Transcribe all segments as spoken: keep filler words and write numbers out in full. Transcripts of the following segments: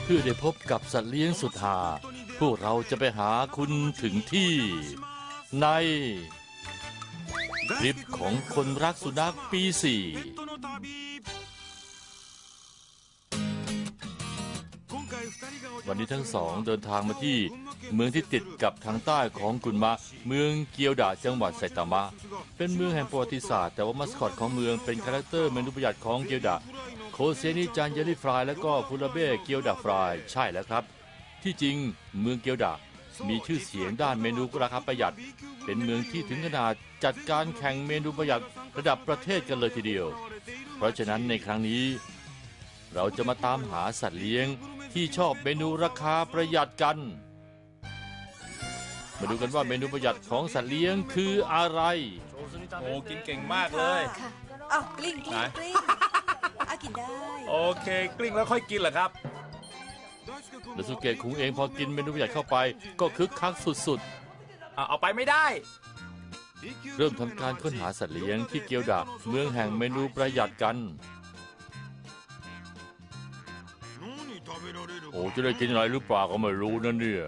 พื่อได้พบกับสัตว์เลี้ยงสุดหาพวกเราจะไปหาคุณถึงที่ในทริปของคนรักสุนัขปีสี่วันนี้ทั้งสองเดินทางมาที่เมืองที่ติดกับทางใต้ของกุนมะเมืองเกียวดะจังหวัดไซตามะเป็นเมืองแห่งประวัติศาสตร์แต่ว่ามัสคอตของเมืองเป็นคาแรคเตอร์เมนูประหยัดของเกียวดะโคเซนิจันเยลลี่ฟรายและก็ฟูราเบ้เกียวดะฟรายใช่แล้วครับที่จริงเมืองเกียวดะมีชื่อเสียงด้านเมนูราคาประหยัดเป็นเมืองที่ถึงขนาดจัดการแข่งเมนูประหยัดระดับประเทศกันเลยทีเดียวเพราะฉะนั้นในครั้งนี้เราจะมาตามหาสัตว์เลี้ยงที่ชอบเมนูราคาประหยัดกันมาดูกันว่าเมนูประหยัดของสัตว์เลี้ยงคืออะไรโอ้กินเก่งมากเลยค่ะอ้าวกลิ้งกลิ้งกลิ้งอ่ะกินได้โอเคกลิ้งแล้วค่อยกินเหรอครับและสุเกะคุงเองพอกินเมนูประหยัดเข้าไปก็คึกคักสุดๆเอาไปไม่ได้เริ่มทำการค้นหาสัตว์เลี้ยงที่เกียวดะเมืองแห่งเมนูประหยัดกันโอ้จะได้กินอะไรหรือเปล่าก็ไม่รู้นั่นเนี่ย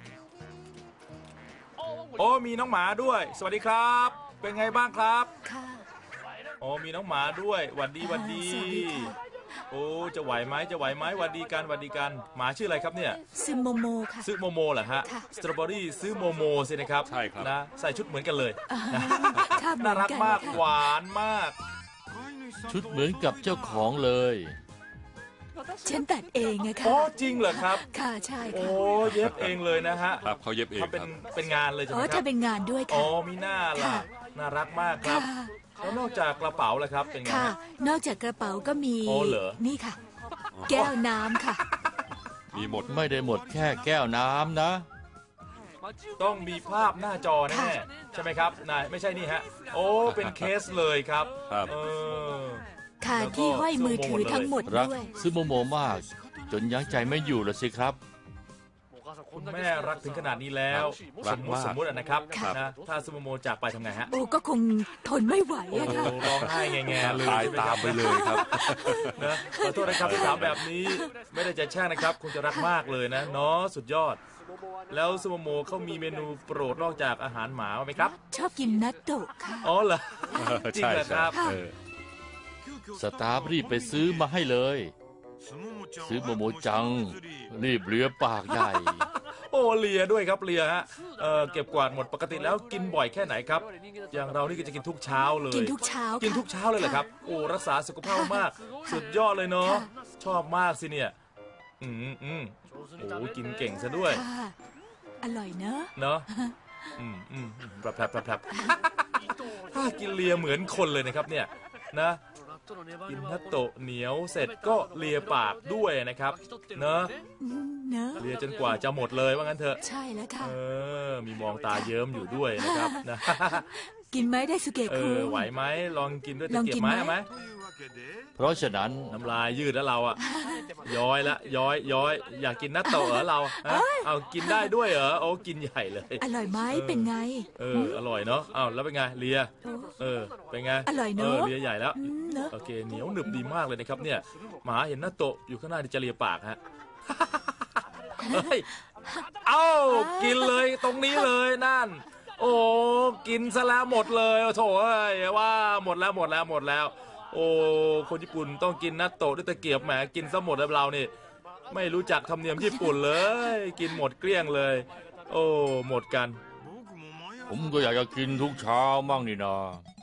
โอ้มีน้องหมาด้วยสวัสดีครับเป็นไงบ้างครับค่ะโอ้มีน้องหมาด้วยหวัดดีหวัดดีโอ้จะไหวไหมจะไหวไหมหวัดดีกันหวัดดีกันหมาชื่ออะไรครับเนี่ยซื้อโมโมค่ะซื้อโมโมเหรอฮะสตรอเบอรี่ซื้อโมโมสินะครับใช่ครับนะใส่ชุดเหมือนกันเลยน่ารักมากหวานมากชุดเหมือนกับเจ้าของเลยฉันตัดเองไงคะโอ้จริงเหรอครับค่ะใช่ค่ะโอ้เย็บเองเลยนะฮะครับเขาเย็บเองเป็นเป็นงานเลยใช่ไหมครับอ๋อถ้าเป็นงานด้วยค่ะอ๋อมีหน้าล่ะน่ารักมากครับแล้วนอกจากกระเป๋าล่ะครับเป็นไงค่ะนอกจากกระเป๋าก็มีนี่ค่ะแก้วน้ำค่ะมีหมดไม่ได้หมดแค่แก้วน้ำนะต้องมีภาพหน้าจอแน่ใช่ไหมครับนายไม่ใช่นี่ฮะโอ้เป็นเคสเลยครับเออค่ะที่ห้อยมือถือทั้งหมดด้วยซื้อโมโมมากจนยั้งใจไม่อยู่แล้วสิครับคุณแม่รักถึงขนาดนี้แล้วสมมติสมมตินะครับนะถ้าซูโมโมจากไปทำไงฮะโอ้ก็คงทนไม่ไหวอะค่ะร้องไห้แง่ๆเลยตายตามไปเลยครับนะขอโทษนะครับที่ถามแบบนี้ไม่ได้จะแช่งนะครับคงจะรักมากเลยนะเนาะสุดยอดแล้วซูโมโมเขามีเมนูโปรดนอกจากอาหารหมาไหมครับชอบกินนัตโตะค่ะอ๋อเหรอจริงเหรอครับสตาฟรีบไปซื้อมาให้เลยซื้อโมโมจังรีบเลียปากใหญ่โอ้เลียด้วยครับเลียฮะเอ่อเก็บกวาดหมดปกติแล้วกินบ่อยแค่ไหนครับอย่างเรานี่ก็จะกินทุกเช้าเลยกินทุกเช้ากินทุกเช้าเลยเหรอครับโอ้รักษาสุขภาพมากสุดยอดเลยเนาะชอบมากสิเนี่ยอืมอืมโอ้กินเก่งซะด้วยอร่อยเนอะเนาะอืมอืมแผลบแผลบแผลบถ้ากินเลียเหมือนคนเลยนะครับเนี่ยนะกินนัตโตะเหนียวเสร็จก็เลียปากด้วยนะครับเนอะเลียจนกว่าจะหมดเลยว่างั้นเถอะใช่แล้วค่ะเออมีมองตาเยิ้มอยู่ด้วยนะครับนะกินไหมได้สุเกะคุงไหวไหมลองกินด้วยตะเกียบไม้ไหมเพราะฉะนั้นน้ำลายยืดแล้วเราอะย้อยละย้อยย้อยอยากกินนัตโตะเหรอเราเอากินได้ด้วยเหรอโอ้กินใหญ่เลยอร่อยไหมเป็นไงเอออร่อยเนาะอ้าวแล้วเป็นไงเลียเออเป็นไงอร่อยเนาะเลียใหญ่แล้วโอเคเหนียวหนึบดีมากเลยนะครับเนี่ยหมาเห็นนัตโตะอยู่ข้างหน้าที่จะเลียปากฮะเฮ้ยเอ้ากินเลยตรงนี้เลยนั่นโอ้กินซะแล้วหมดเลยโถเอ้ยว่าหมดแล้วหมดแล้วหมดแล้วโอ้คนญี่ปุ่นต้องกินนัตโตะด้วยตะเกียบแหมกินซะหมดแล้วเรานี่ไม่รู้จักธรรมเนียมญี่ปุ่นเลยกินหมดเกลี้ยงเลยโอ้หมดกันผมก็อยากจะกินทุกเช้ามั่งนี่นะ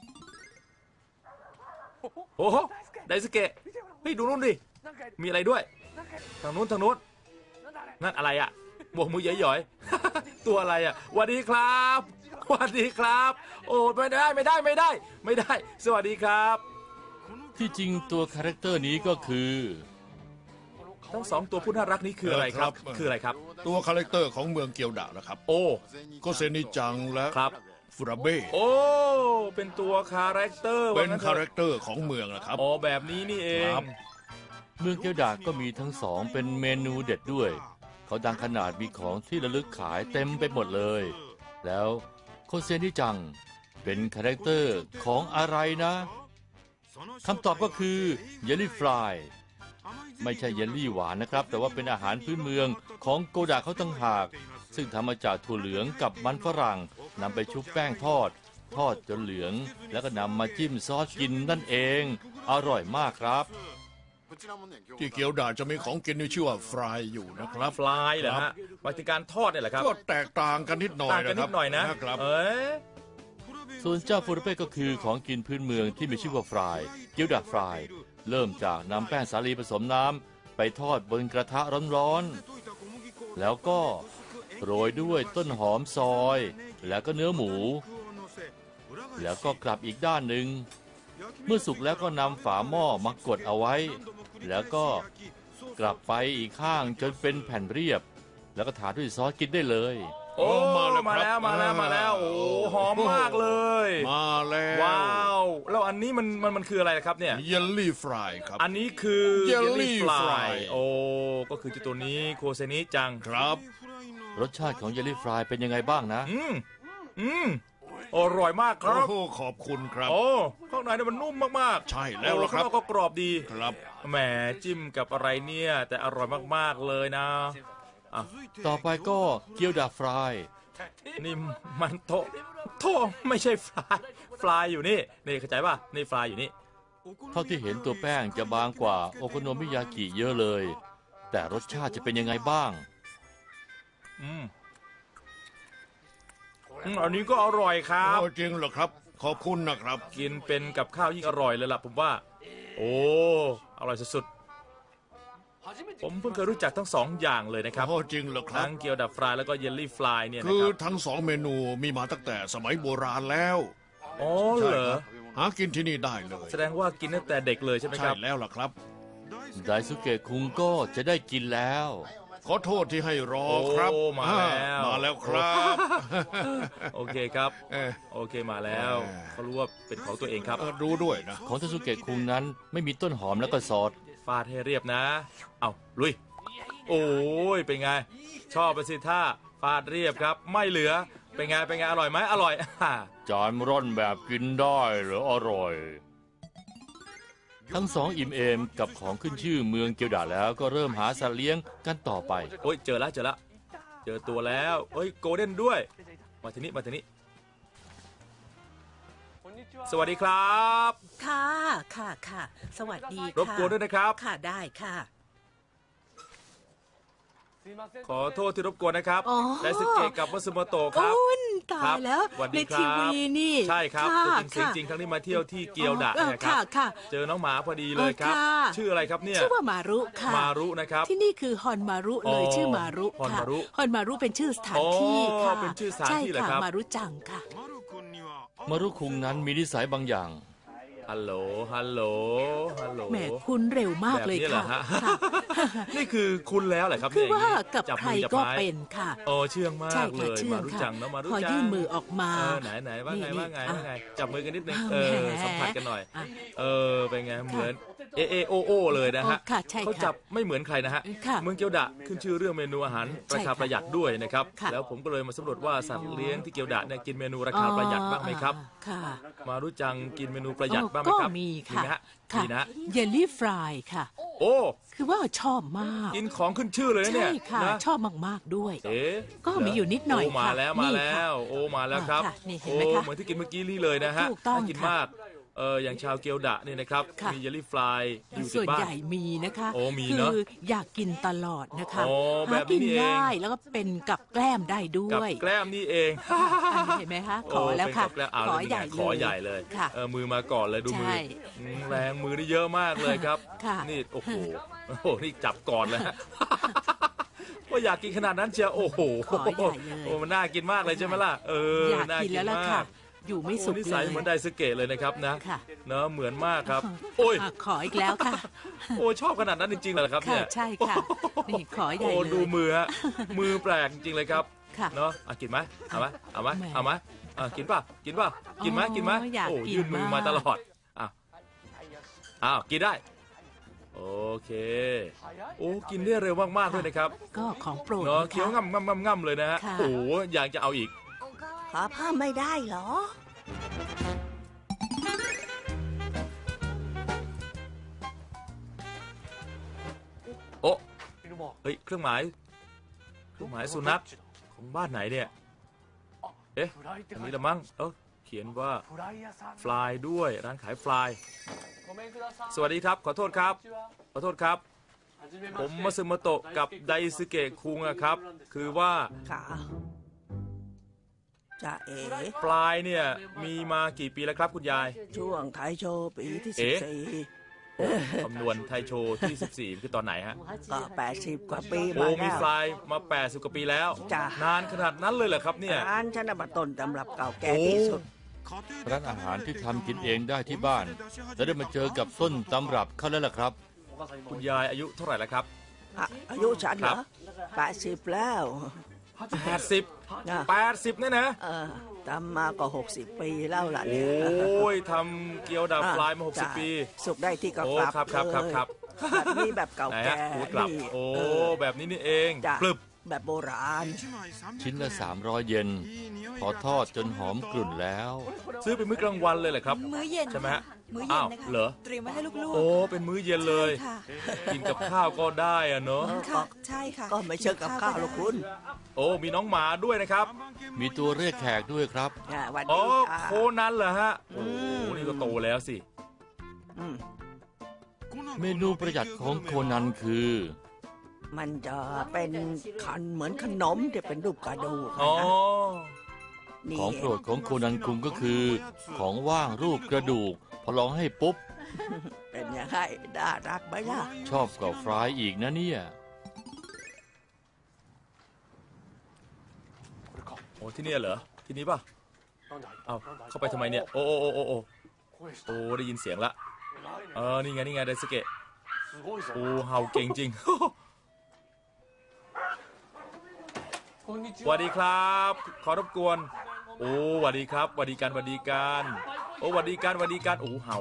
โอ้โหไดสเกะเฮ้ยดูนู่นดิมีอะไรด้วยทางนู้นทางนู้นนั่นอะไรอ่ะบวกมือหย่อยๆตัวอะไรอ่ะสวัสดีครับสวัสดีครับโอ้ไม่ได้ไม่ได้ไม่ได้ไม่ได้สวัสดีครับที่จริงตัวคาแรคเตอร์นี้ก็คือทั้งสองตัวผู้น่ารักนี้คืออะไรครับคืออะไรครับตัวคาแรคเตอร์ของเมืองเกียวดะนะครับโอ้โกเซนิจังและครับฟูราเบ้โอ้เป็นตัวคาแรคเตอร์เป็นคาแรคเตอร์ของเมืองนะครับอ๋อแบบนี้นี่เองเมืองเกียวดะก็มีทั้งสองเป็นเมนูเด็ดด้วยเขาดังขนาดมีของที่ระลึกขายเต็มไปหมดเลยแล้วโคเซนิจังเป็นคาแรคเตอร์ของอะไรนะคำตอบก็คือเยลลี่ฟรายไม่ใช่เยลลี่หวานนะครับแต่ว่าเป็นอาหารพื้นเมืองของโกดะเขาต่างหากซึ่งทำมาจากถั่วเหลืองกับมันฝรั่งนำไปชุบแป้งทอดทอดจนเหลืองแล้วก็นำมาจิ้มซอสกินนั่นเองอร่อยมากครับที่เกียวดาจะมีของกินที่ชื่อว่าฟรายอยู่นะครับฟลายเหรอฮะหมายถึงการทอดเนี่ยแหละครับก็แตกต่างกันนิดหน่อยต่างกันนะคนิรับดหน่อยนะครับ เอ้ยส่วนเจ้าฟูรเป้ก็คือของกินพื้นเมืองที่มีชื่อว่าฟรายเกี๊ยวดาฟรายเริ่มจากนำแป้งสาลีผสมน้ำไปทอดบนกระทะร้อนๆแล้วก็โรยด้วยต้นหอมซอยแล้วก็เนื้อหมู แล้วก็กลับอีกด้านหนึ่งเมื่อสุกแล้วก็นำฝาหม้อมากดเอาไว้ แล้วก็กลับไปอีกข้างจนเป็นแผ่นเรียบ แล้วก็ทาด้วยซอสกินได้เลยโอ้มาแล้วมาแล้วมาแล้วโอ้หอมมากเลยมาแล้วว้าวแล้วอันนี้มันมันมันคืออะไรครับเนี่ยเยลลี่ฟรายครับอันนี้คือ Jelly Fry โอ้ก็คือเจ้าตัวนี้โคเซนิจังครับรสชาติของเยลลี่ฟรายเป็นยังไงบ้างนะอืมอืมอร่อยมากคโอ้รับโหขอบคุณครับโอ้ข้างในเนี่ยมันนุ่มมากๆใช่แล้วล่ะครับข้างนอกก็กรอบดีครับแหมจิ้มกับอะไรเนี่ย แต่อร่อยมากๆเลยนะอ่ะต่อไปก็เกี๊ยวดาฟรายนี่มันโทโทไม่ใช่ฟลายฟลายอยู่นี่นี่เข้าใจป่ะนี่ฟลายอยู่นี่เท่าที่เห็นตัวแป้งจะบางกว่าโอโคโนมิยากิเยอะเลย แต่รสชาติจะเป็นยังไงบ้างอืมอืมอันนี้ก็อร่อยครับโอ้จริงเหรอครับ ขอบคุณนะครับกินเป็นกับข้าวยิ่งอร่อยเลยล่ะผมว่า โอ้อร่อยสุดๆผมเพิ่งเคยรู้จักทั้งสองอย่างเลยนะครับโอ้จริงเหรอครับทั้งเกี๊ยวดับฟรายแล้วก็เยลลี่ฟลายเนี่ยนะคือครับทั้งสองเมนูมีมาตั้งแต่สมัยโบราณแล้วอ๋อใช่เหรอครับหากินที่นี่ได้เลยแสดงว่ากินตั้งแต่เด็กเลยใช่ไหมคใช่รับแล้วล่ะครับไดซุเกะคุงก็จะได้กินแล้วขอโทษที่ให้รอครับโอ้มาแล้วอ่ามาแล้วครับโอเคครับเออโอเคมาแล้วเออเขารู้ว่าเป็นของตัวเองครับเออรู้ด้วยนะของไดซุเกะคุงนั้นไม่มีต้นหอมแล้วก็ซอสฟาดให้เรียบนะ เอาลุย โอ้ยเป็นไง ชอบไปสิท่าฟาดเรียบครับ ไม่เหลือเป็นไงเป็นไงอร่อยไหมอร่อยจานร่อนแบบกินได้เหรออร่อย ทั้งสองอิ่มเอมกับของขึ้นชื่อเมืองเกียวดาแล้วก็เริ่มหาสัตว์เลี้ยงกันต่อไปโอ้ยเจอแล้วเจอแล้วเจอตัวแล้วเอ้ยโกลเด้นด้วย มาทีนี้มาทีนี้ สวัสดีครับค่ะ ค่ะ ค่ะ สวัสดีค่ะรบกวนด้วยนะครับค่ะ ได้ค่ะขอโทษที่รบกวนนะครับอ๋อไดซึเกะกับวัสโมโตะครับโอ้ยตาครัยบแล้วสวัสในดีคทีรับวีนี่ใช่ครับค่ะตัวจริงเสียงค่ะจริงครั้งนี้มาเที่ยวที่เกียวดะเออนะครัค่ะบค่ะเจอน้องหมาพอดีเลยครับเออค่ะชื่ออะไรครับเนี่ยชื่อว่ามารุค่ะมารุนะครับที่นี่คือฮอนมารุอ๋เลอยชื่อมารุฮอนค่ะมารุฮอนมารุเป็นชื่อสถานที่อ๋อค่ะเป็นชื่อสถานที่เหรอใช่ครัค่ะบมารุจังค่ะมารุคุงนั้นมีนิสัยบางอย่างฮัลโหล ฮัลโหล ฮัลโหลแหมคุณเร็วมากเลยแบบนี้เหรค่ะอฮะค่ะนี่คือคุณแล้วเหรอครับคือเนี่ยว่ากับจับใครมือจับก็ไม้เป็นค่ะโอ้เชื่องมาใช่กเลค่ะยเชื่อมาง รู้ค่ะจังเนอะมารู้พอจังยื่นมือออกมาเออไหนไหนว่าไงนี่ว่าไงอ่ะว่าไงจับมือกันนิดนึงอ้าวเออแหมสัมผัสกันหน่อยอ่ะเออเป็นไงเหมือนเอเอโอโอเลยนะฮะอ๋อค่ะใช่ค่ะเขาจับไม่เหมือนใครนะฮะค่ะเมืองเกียวดะขึ้นชื่อเรื่องเมนูอาหารราคาประหยัดด้วยนะครับค่ะแล้วผมก็เลยมาสำรวจว่าสัตว์เลี้ยงที่เกียวดะเนี่ยกินเมนูราคาประหยัดบ้างไหมครับค่ะมารู้จังกินเมนูประหยัดอ๋อบ้างไหมก็ครับมีมีค่ะไหมฮะค่ะมีนะเยลลี่ฟรายค่ะโอ้คือว่าชอบมากกินของขึ้นชื่อเลยนะเนี่ใช่ยค่ะนะชอบมากๆด้วยเอ๊ะก็มีอยู่นิดหน่อยโมาค่ะแล้วมานี่แล้ค่ะว โอ้มาแล้วครับอ่าค่ะนี่เห็นโอ้ไหมคะเหมือนที่กินเมื่อกี้นี่เลยนะฮะถูกต้องน่ากินค่ะมากเอออย่างชาวเกียวดะเนี่ยนะครับค่ะมีเยลลี่ฟลายอยู่ส่ที่วนบ้าใหนญ่มีนะคะโอ้มีคืเนอะอยากกินตลอดนะคะโอ้แบหาบนี้กินนี่เองง่ายแล้วก็เป็นกับแกล้มได้ด้กับวยแกล้มนี่เองอันนี้เห็นไหมคะขอแล้วค่ะโเป็นกับแกล้มเอาขอเลยใหญ่ขอใหญ่เลยค่ะเออมือมาก่อนเลยดูมือใช่อืมแรงมือนี่เยอะมากเลยครับค่ะนี่โอ้โหโอ้โหนี่จับก่อนเลยฮะ ว่าอยากกินขนาดนั้นเชียวโอ้โหขอใหญ่เลยโอ้มันน่ากินมากเลยใช่ไหมล่ะเอออยากน่ากินกินแล้วล่ะมาค่ะกอยู่ไม่โอ้สุกนิเลสัยยเหมือนไดสเกะเลยนะครับนะค่ะเนอะเหมือนมากครับ โอ้ยอ่ะขออีกแล้วค่ะโอ้ชอบขนาดนั้นจริงๆเหรอครับค่ะเนี่ยใช่ค่ะ นี่ขอใหญ่โอ้เลยดูมือฮะมือแปลกจริงๆเลยครับค่ะเนาะอ่ะกินไหมเอาไหมเอาไหมแหมเอาไหมอ่ะกินป่ะกินป่ะกินไหมอ๋อกินไหมอยากโอ้กินยื่นมือมากมาตลอดอ่ะอ้าวกินได้ โอเค โอ้กินได้เร็วมากๆด้วยนะครับก็ของโปรดเนาะนะคะเคี้ยวง่ำง่ำง่ำง่ำเลยนะฮะค่ะโอ้อยากจะเอาอีกขอเพิ่มไม่ได้เหรออโอ้เฮ้ยเครื่องหมายเครื่องหมายสุนัขของบ้านไหนเนี่ยเอ๊ะอันนี้ละมั้งเออเขียนว่าฟลายด้วยร้านขายฟลายสวัสดีครับขอโทษครับขอโทษครับผมมาซึมาโตะกับไดซึเกะคุงอะครับคือว่าค่ะจะเอ๋ปลายเนี่ยมีมากี่ปีแล้วครับคุณยายช่วงไทยโชว์ปีที่สิบเอ๊ะสี่คำนวณไทยโชว์ที่สิบสี่คือตอนไหนฮะก็แปดสิบกว่าปีโอ้มามีแล้วฟลายมาแปดสิบกว่าปีแล้วจ้ะนานขนาดนั้นเลยเหรอครับเนี่ยร้านฉันน่ะมาต้นตำรับเก่าแก่ที่สุดร้านอาหารที่ทำกินเองได้ที่บ้าน แล้วได้มาเจอกับต้นตำรับเขาแล้วล่ะครับคุณยายอายุเท่าไหร่แล้วครับอ่ะอายุฉันเหรครัอบ แปดสิบแล้วแปดสิบนะแปดสิบเนี่ยนะเออทำมาก็หกสิบปีแล้วล่ะโอเนี่ย้ยทำเกี๊ยวดับฟลายมาหกสิบจ้ะปีสุกได้ที่ก็โอ้กลับครับครับครับครับเลยแบบนี้แบบเก่าไหนแก่ฮะหูกลับนี่โอ้เออแบบนี้นี่เองจ้ะปลึบแบบโบราณชิ้นละสามร้อยเยนพอทอดจนหอมกลุ่นแล้วซื้อเป็นมื้อกลางวันเลยเหรอครับมื้อเย็นใช่ไหมฮะมื้อเย็นอ้าวนะคะเหรอเตรียมไว้ให้ลูกโอ้เป็นมื้อเย็นๆเลยใช่ค่ะกินกับข้าวก็ได้อะเนาะค่ะใช่ค่ะก็ไม่เชิงกับข้าวหรอกคุณโอ้มีน้องหมาด้วยนะครับมีตัวเรียกแขกด้วยครับอ่าวันอ๋อนี้อ่าโคนันเหรอฮะโอ้นี่ก็โตแล้วสิอืมเมนูประหยัดของโคนันคือมันจะเป็นคันเหมือนขนมที่เป็นรูปกระดูกอ๋อนี่ของโปรดของโคนันคุงก็คือ ของว่างรูปกระดูก พอลองให้ปุ๊บเป็นยังไงน่ารักไหมล่ะชอบกว่าฟรายอีกนะเนี่ยโอ้ที่เนี่ยเหรอที่นี้ป่ะเอาเข้าไปทำไมเนี่ยโอ้โอ้โอ้โอ้โอ้โอ้ได้ยินเสียงละเออนี่ไงนี่ไงไดสเกะโอ้เห่าเก่งจริง สวัสดีครับ ขอรบกวน โอ้สวัสดีครับสวัสดีการสวัสดีการโอ้สวัสดีการสวัสดีการโอ้เห่า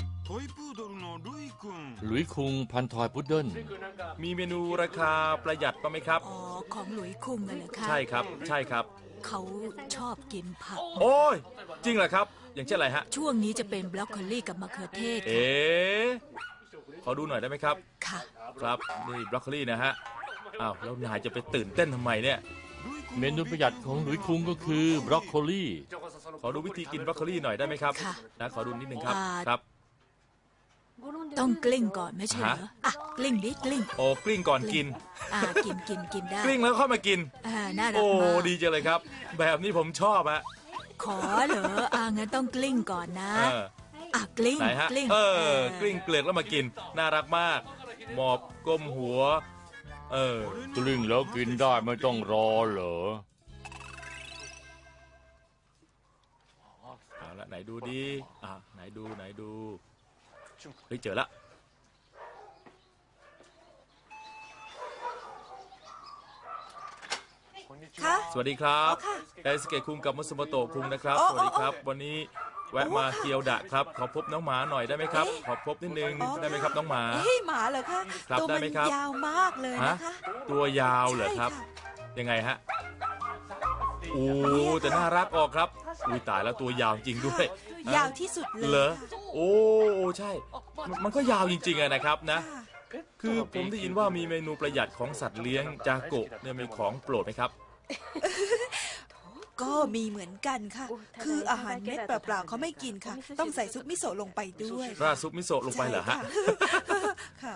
หลุยคุงพันทอยพุดเดิ้ลมีเมนูราคาประหยัดบ้างไหมครับอ๋อของหลุยคุงกันเหรอคะใช่ครับใช่ครับเขาชอบกินผักโอ้ยจริงเหรอครับ อย่างเช่นอะไรฮะช่วงนี้จะเป็นบรอกโคลีกับมะเขือเทศเอ๋ขอดูหน่อยได้ไหมครับค่ะครับนี่บรอกโคลีนะฮะอ้าวแล้วนายจะไปตื่นเต้นทำไมเนี่ยเมนูประหยัดของหลุยคุงก็คือบรอกโคลีขอดูวิธีกินบรอกโคลีหน่อยได้ไหมครับค่ะนะขอดูนิดนึงครับอ่าครับต้องกลิ้งก่อนไม่ใช่เหรอฮะอ่ะกลิ้งดิกลิ้งโอ้กลิ้งก่อนกินอ่ากินกินกินได้กลิ้งแล้วค่อยมากินอ่าน่ารักโอ้มากดีจังเลยครับ แบบนี้ผมชอบฮะขอเหรออ่างั้นต้องกลิ้งก่อนนะเอออ่ะกลิ้งไหนฮะกลิ้งเออกลิ้งเกลือกแล้วมากินน่ารักมากหมอบก้มหัวเออกลิ้งแล้วกินได้ไม่ต้องรอเหรอเอาละไหนดูดิอ่ะไหนดูไหนดูเฮ้ยเจอละค่ะสวัสดีครับอ๋อค่ะไดสเกะคุงกับมุสโมโตะคุงนะครับอ๋อสวัสดีครับอ๋อวันนี้แวะมาเกียวดะครับ ขอพบน้องหมาหน่อยได้ไหมครับ ขอพบนิดนึงได้ไหมครับน้องหมาเฮ้ยหมาเหรอคะครับตัวได้มันไหมครับยาวมากเลยฮะนะคะตัวยาวเหรอครับใช่ะยังไงฮะโอ้แต่น่ารักออกครับอุ้ยตายแล้วตัวยาวจริงด้วยยาวที่สุดเลยเหรอค่ะโอ้โอ้ใช่มันมันก็ยาวจริงๆอะนะครับนะค่ะคือผมได้ยินว่ามีเมนูประหยัดของสัตว์เลี้ยงจากโกะเนี่ยมีของโปรดไหมครับก็มีเหมือนกันค่ะ คืออาหารเม็ดเปล่าๆเขาไม่กินค่ะ ต้องใส่ซุปมิโซะลงไปด้วยราดซุปมิโซะลงไปเหรอฮะใช่ค่ะค่ะ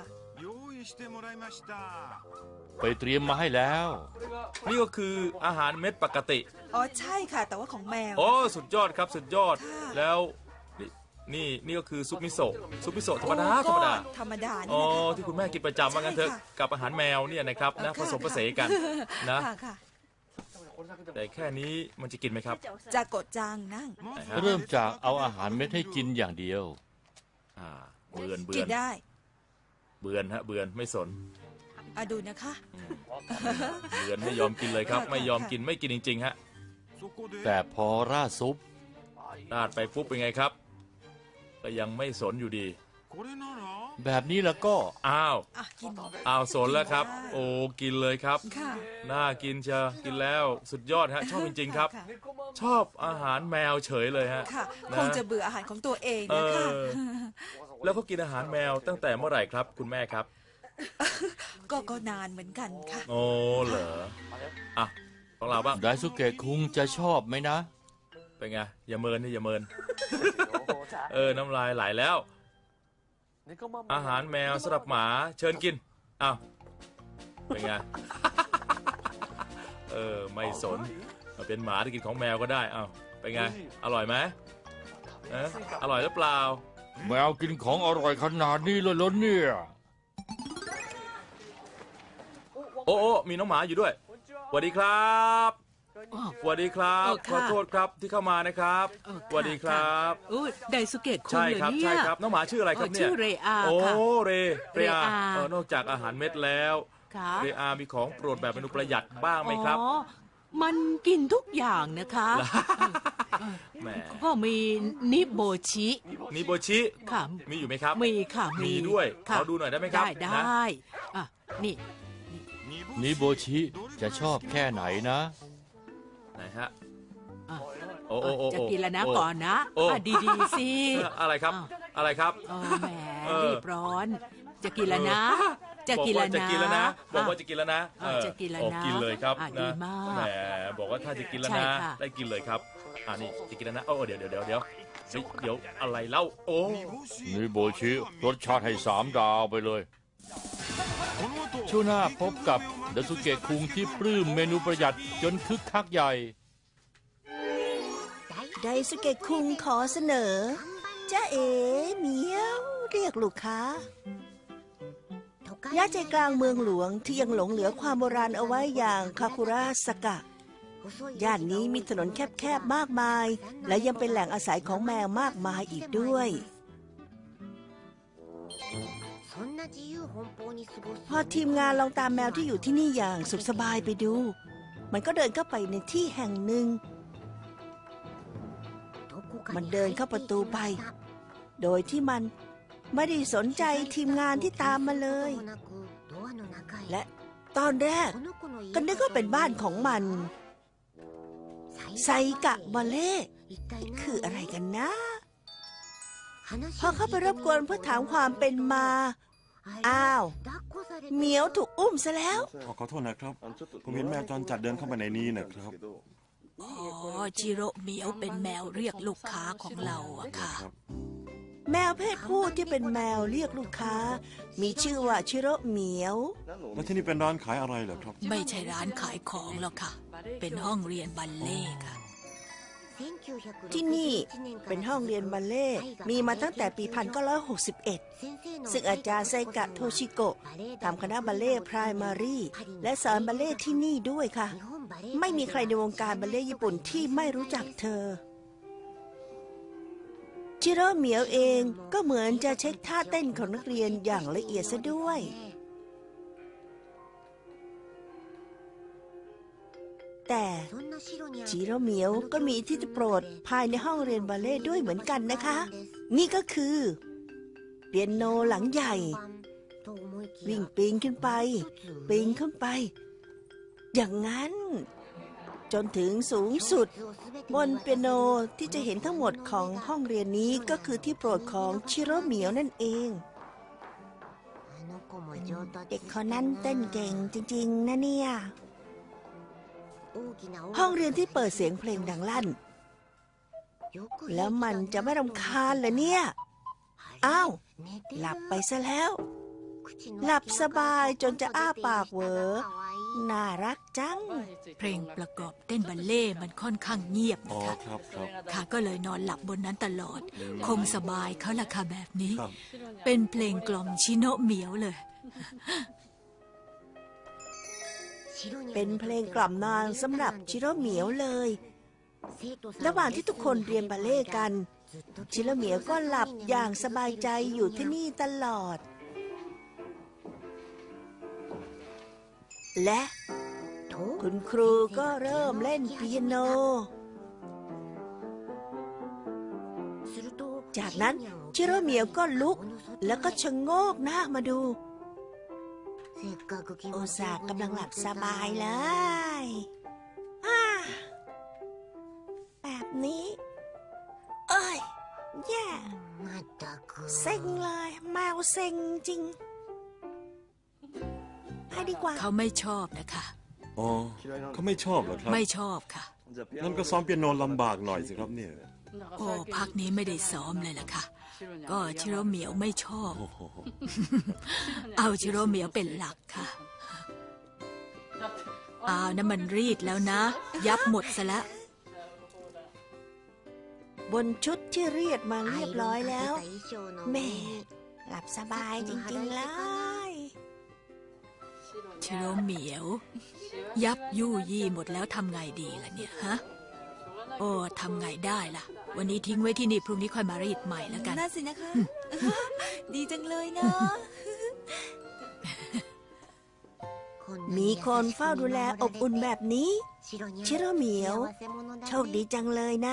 ไปเตรียมมาให้แล้วนี่ก็คืออาหารเม็ดปกติอ๋อใช่ค่ะ แต่ว่าของแมวโอ้สุดยอดครับสุดยอดค่ะแล้วนี่นี่นี่ก็คือซุปมิโซะซุปมิโซะธรรมดาธรรมดาก็ธรรมดาอ๋อนี่นะคะที่คุณแม่กินประจำว่างั้นเถอะใช่ค่ะกับอาหารแมวเนี่ยนะครับนะผค่ะสมผสานกันนะค่ะค่ะแต่แค่นี้มันจะกินไหมครับจะกดจางนั่งไหนฮะเริ่มจากเอาอาหารเม็ดให้กินอย่างเดียวอ่าเบือนเบืกิอนนได้เบือนฮะเบือนไม่สนอ่ะดูนะคะเบือนไม่ยอมกินเลยครับ ไม่ยอมกินไม่กินจริงๆฮะแต่พอราดซุปราดไปปุ๊บเป็นไงครับ ก็ยังไม่สนอยู่ดีแบบนี้แล้วก็อ้าวอ่ะกินอ้าวสนแล้วครับ โอ้กินเลยครับค่ะน่ากินเชียวกินแล้วสุดยอดฮะชอบจริงๆครับะชอบอาหารแมวเฉยเลยฮะค่ะนะคงจะเบื่ออาหารของตัวเองเอนะคะอแล้วเขากินอาหารแมวตั้งแต่เมื่อไหร่ครับ คุณแม่ครับก็ก็นานเหมือนกันค่ะโอ้เหรออ่ะของเราบ้างไดซุเกะคุงจะชอบไหมนะเป็นไงอย่าเมินนี่อย่าเมิน เออน้ำลายไหลแล้ว อาหารแมวสำหรับหมาเชิญกินอ้าวเป็นไง เออไม่สนเป็นหมาที่กินของแมวก็ได้อ้าวเป็นไงอร่อยไหมเอออร่อยหรือเปล่าแมวกินของอร่อยขนาดนี้เลยเหรอเนี่ยโอ้โอ้มีน้องหมาอยู่ด้วยสวัสดีครับสวัสดีครับโอ้ขอค่ะโทษครับที่เข้ามานะครับเออสวัสดีครับโอ้ไดสุเกะคุงใช่เลยครับเนี่ใช่ยครับน้องหมาชื่ออะไรครับเออเนี่ยชื่อเรอาโอ้ค่ะเรเรอาเรอาเออนอกจากอาหารเม็ดแล้วค่ะเรอามีของโปรดแบบเมนูประหยัดบ้างไหมครับอ๋อมันกินทุกอย่างนะคะแหมก็มีนิโบชินิโบชิค่ะมีอยู่ไหมครับมีค่ะมีด้วยค่ะขอดูหน่อยได้ไหมครับได้นะได้อ่ะนี่นิโบชิจะชอบแค่ไหนนะไหนฮะอ่ะโอ้โอ้โอ้จะกินแล้วนะโก่อนนะโอ้อ่ะดีๆสิเอ่ออะไรครับอ้าวอะไรครับเออแหมเออรีบร้อน จะกินแล้วนะ จะบอกกินว่าแล้วจะนะกินแล้วนะ บอกว่าอ่ะจะกินแล้วนะเออจะกินแล้วโอ้นะกินเลยครับอ่ะนะดีมากแหมบอกว่าถ้าจะกินแล้วใช่นะค่ะได้กินเลยครับอ่านี่จะกินแล้วนะโอ้เดี๋ยวเดี๋ยวเดี๋ยวเดี๋ยวเฮ้ยเดี๋ยวอะไรเล่าโอ้นิโบชิรสชาติให้สามดาวไปเลย ช่วงหน้าพบกับไดซุเกะคุงที่ปลื้มเมนูประหยัดจนคึกคักใหญ่ไดสุเกะคุงขอเสนอจ้าเอ๋เหมียวเรียกลูกค้าย่านใจกลางเมืองหลวงที่ยังหลงเหลือความโบราณเอาไว้อย่างคาคุระสกะ ย่านนี้มีถนนแคบๆมากมาย และยังเป็นแหล่งอาศัยของแมวมากมายอีกด้วย พอทีมงานลองตามแมวที่อยู่ที่นี่อย่างสุขสบายไปดู มันก็เดินเข้าไปในที่แห่งหนึ่ง มันเดินเข้าประตูไป โดยที่มันไม่ได้สนใจทีมงานที่ตามมาเลย และตอนแรกก็นึกว่าเป็นบ้านของมัน ไซกะบาเล่คืออะไรกันนะ พอเข้าไปรบกวนเพื่อถามความเป็นมา อ้าวเหมียวถูกอุ้มซะแล้วขอขอโทษนะครับ ผมเห็นแมวจรจัดเดินเข้ามาในนี้นะครับอ๋อจิโร่เหมียวเป็นแมวเรียกลูกค้าของเราอะค่ะครับแมวเพศผู้ที่เป็นแมวเรียกลูกค้า มีชื่อว่าชิโร่เหมียวแล้วที่นี่เป็นร้านขายอะไรเหรอครับไม่ใช่ร้านขายของหรอกค่ะ เป็นห้องเรียนบัลเล่ต์ค่ะที่นี่เป็นห้องเรียนบัลเล่ต์มีมาตั้งแต่ปีหนึ่งพันเก้าร้อยหกสิบเอ็ด ซึ่งอาจารย์ไซกะโทชิโกะทำคณะบัลเล่ต์ไพรมารีและสอนบัลเล่ต์ที่นี่ด้วยค่ะ ไม่มีใครในวงการบัลเล่ต์ญี่ปุ่นที่ไม่รู้จักเธอ ชิโร่เหมียวเองก็เหมือนจะเช็คท่าเต้นของนักเรียนอย่างละเอียดซะด้วย แต่ชิโร่เหมียวก็มีที่จะโปรดภายในห้องเรียนบัลเล่ต์ด้วยเหมือนกันนะคะ นี่ก็คือเปียโนหลังใหญ่ วิ่งปีนขึ้นไปปีนขึ้นไป อย่างนั้น จนถึงสูงสุดบนเปียโนที่จะเห็นทั้งหมดของห้องเรียนนี้ก็คือที่โปรดของชิโร่เหมียวนั่นเองเด็กคนนั้นเต้นเก่งจริงๆนะเนี่ยห้องเรียนที่เปิดเสียงเพลงดังลั่น แล้วมันจะไม่รำคาญเหรอเนี่ยอ้าวหลับไปซะแล้ว หลับสบายจนจะอ้าปากเหวอน่ารักจังเพลงประกอบเต้นบัลเล่ต์มันค่อนข้างเงียบอ๋อนะคะครับครับค่ะก็เลยนอนหลับบนนั้นตลอด คงสบายเขาละค่ะแบบนี้ครับเป็นเพลงกล่อมชิโนะเหมียวเลยเป็นเพลงกล่อมนอนสำหรับชิโร่เหมียวเลย ระหว่างที่ทุกคนเรียนบัลเล่ต์กัน ชิโร่เหมียวก็หลับอย่างสบายใจอยู่ที่นี่ตลอด และคุณครูก็เริ่มเล่นเปียโน จากนั้นชิโร่เหมียวก็ลุกแล้วก็ชะโงกหน้ามาดู โอซากำลังหลับสบายเลยอ่าแบบนี้ เอ้ยแย่เซ็งเลยแมวเซ็งจริงให้ดีกว่าเขาไม่ชอบนะคะอ๋อเขาไม่ชอบเหรอครับไม่ชอบค่ะงั้นก็ซ้อมเปียโนลำบากหน่อยสิครับเนี่ยโอ้พักนี้ไม่ได้ซ้อมเลยล่ะค่ะ ก็ชิโร่เหมียวไม่ชอบโอ้โหเอาชิโร่เหมียวเป็นหลักค่ะอ้าวน้ำมันรีดแล้วนะ ยับหมดซะแล้วบนชุดที่เรียดมาเรียบร้อยแล้ว แม่หลับสบายจริงๆเลยชิโร่เหมียว ยับยู่ยี่หมดแล้วทำไงดีล่ะเนี่ยฮะโอ้ทำไงได้ล่ะ วันนี้ทิ้งไว้ที่นี่พรุ่งนี้ค่อยมารีดใหม่แล้วกันน่าสินะคะ ดีจังเลยเนาะมีคนเฝ้าดูแลอบอุ่นแบบนี้ ชิโร่เหมียว โชคดีจังเลยนะ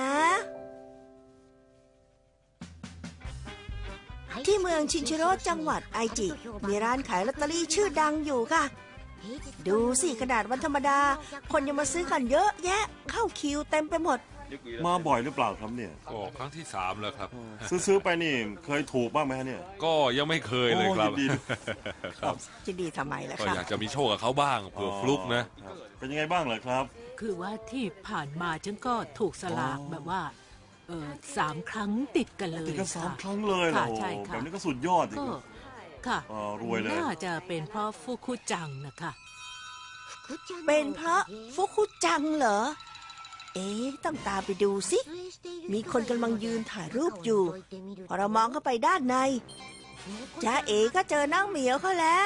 ที่เมืองชินชิโร่จังหวัดไอจิ มีร้านขายลอตเตอรี่ชื่อดังอยู่ค่ะ ดูสิขนาดวันธรรมดา คนยังมาซื้อกันเยอะแยะ เข้าคิวเต็มไปหมดมาบ่อยหรือเปล่าครับเนี่ยก็ครั้งที่สามแล้วครับซื้อๆไปนี่เคยถูกบ้างไหมฮะเนี่ยก็ยังไม่เคยเลยครับโอ้ยินดีด้วยครับจะดีทำไมล่ะก็ครับอยากจะมีโชคกับเขาบ้างเผื่อฟลุกนะครับเป็นยังไงบ้างเหรอครับคือว่าที่ผ่านมาฉันก็ถูกสลากอ๋อแบบว่าเออสามครั้งติดกันเลยติดกันสามค่ะครั้งเลยเหรอค่ะโอ้โหใช่ค่ะแบบนี้ก็สุดยอดจริงก็ค่ะอ๋อรวยเลยน่าจะเป็นเพราะฟุคุจังนะคะเป็นเพราะฟุคุจังเหรอ เอ๊ะต้องตามไปดูสิ มีคนกำลังยืนถ่ายรูปอยู่ พอเรามองเข้าไปด้านในจ้าเอ๋ก็เจอนั่งเหมียวเขาแล้ว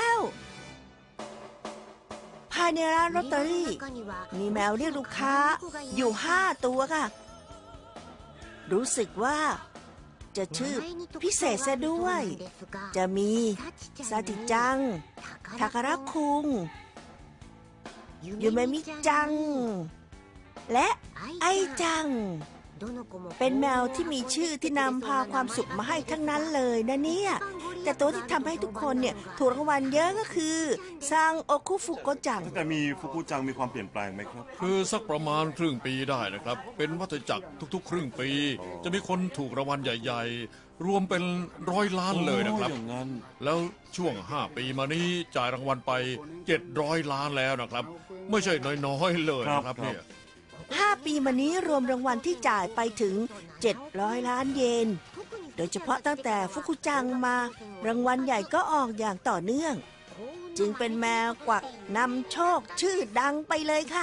ภายในร้านลอตเตอรี่ มีแมวเรียกลูกค้าอยู่ห้าตัวค่ะ รู้สึกว่าจะชื่อพิเศษซะด้วย จะมีซาจิจัง ทาคาระคุง ยูเมมิจัง และไอจัง เป็นแมวที่มีชื่อที่นำพาความสุขมาให้ทั้งนั้นเลยนะเนี่ย แต่ตัวที่ทำให้ทุกคนเนี่ยถูกรางวัลเยอะก็คือซังโอคุฟุโกจังตั้งแต่มีฟุกุจังมีความเปลี่ยนแปลงไหมครับคือสักประมาณครึ่งปีได้นะครับ เป็นวัฏจักรทุกๆ ครึ่งปี จะมีคนถูกรางวัลใหญ่ๆ รวมเป็นร้อยล้านเลยนะครับโอ้อย่างนั้นแล้วช่วงห้าปีมานี้จ่ายรางวัลไปเจ็ดร้อยล้านแล้วนะครับ ไม่ใช่น้อยๆเลยนะครับครับเนี่ยห้าปีมานี้รวมรางวัลที่จ่ายไปถึงเจ็ดร้อยล้านเยน โดยเฉพาะตั้งแต่ฟุกุจังมารางวัลใหญ่ก็ออกอย่างต่อเนื่อง จึงเป็นแมวกวักนำโชคชื่อดังไปเลยค่ะ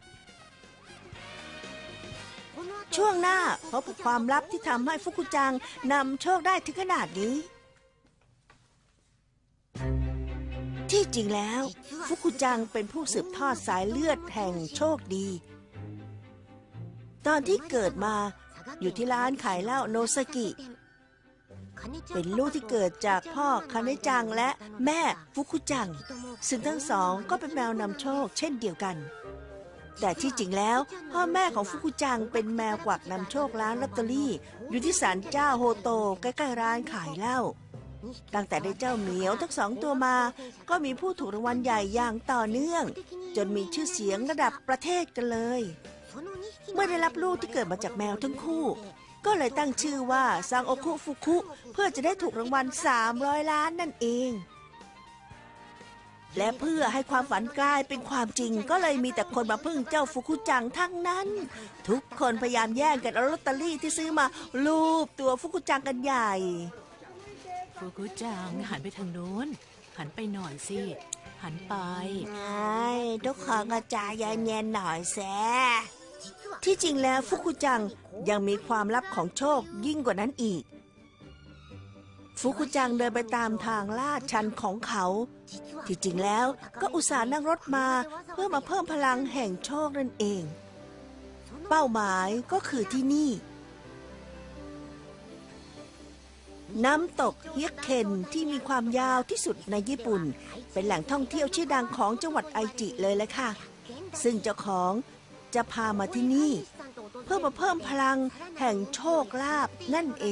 ช่วงหน้าพบกับความลับที่ทำให้ฟุกุจังนำโชคได้ถึงขนาดนี้ ที่จริงแล้ว ฟุกุจังเป็นผู้สืบทอดสายเลือดแห่งโชคดี ตอนที่เกิดมาอยู่ที่ร้านขายเหล้าโนซากิ เป็นลูกที่เกิดจากพ่อคาเนจังและแม่ฟุกุจัง ซึ่งทั้งสองก็เป็นแมวนำโชคเช่นเดียวกัน แต่ที่จริงแล้วพ่อแม่ของฟุกุจังเป็นแมวกวักนำโชคร้านลอตเตอรี่อยู่ที่ศาลเจ้าโฮโตใกล้ๆร้านขายเหล้า ตั้งแต่ได้เจ้าเหมียวทั้งสองตัวมาก็มีผู้ถูกรางวัลใหญ่อย่างต่อเนื่อง จนมีชื่อเสียงระดับประเทศกันเลย เมื่อได้รับลูกที่เกิดมาจากแมวทั้งคู่ ก็เลยตั้งชื่อว่าซังโอคุฟุคุเพื่อจะได้ถูกรางวัลสามร้อยล้านนั่นเอง และเพื่อให้ความฝันกลายเป็นความจริงก็เลยมีแต่คนมาพึ่งเจ้าฟุคุจังทั้งนั้น ทุกคนพยายามแย่งกันเอาลอตเตอรี่ที่ซื้อมาลูบตัวฟุกุจังกันใหญ่ฟุกุจังหันไปทางโน้น หันไปหน่อยสิ หันไปไอ้ทุกคนกระจายเย็นๆหน่อยแสที่จริงแล้วฟุกุจังยังมีความลับของโชคยิ่งกว่านั้นอีก ฟุกุจังเดินไปตามทางลาดชันของเขา ที่จริงแล้วก็อุตส่าห์นั่งรถมาเพื่อมาเพิ่มพลังแห่งโชคนั่นเอง เป้าหมายก็คือที่นี่ น้ำตกเฮียกเคนที่มีความยาวที่สุดในญี่ปุ่น เป็นแหล่งท่องเที่ยวชื่อดังของจังหวัดไอจิเลยแหละค่ะ ซึ่งเจ้าของจะพามาที่นี่ เพื่อมาเพิ่มพลังแห่งโชคลาภนั่นเอง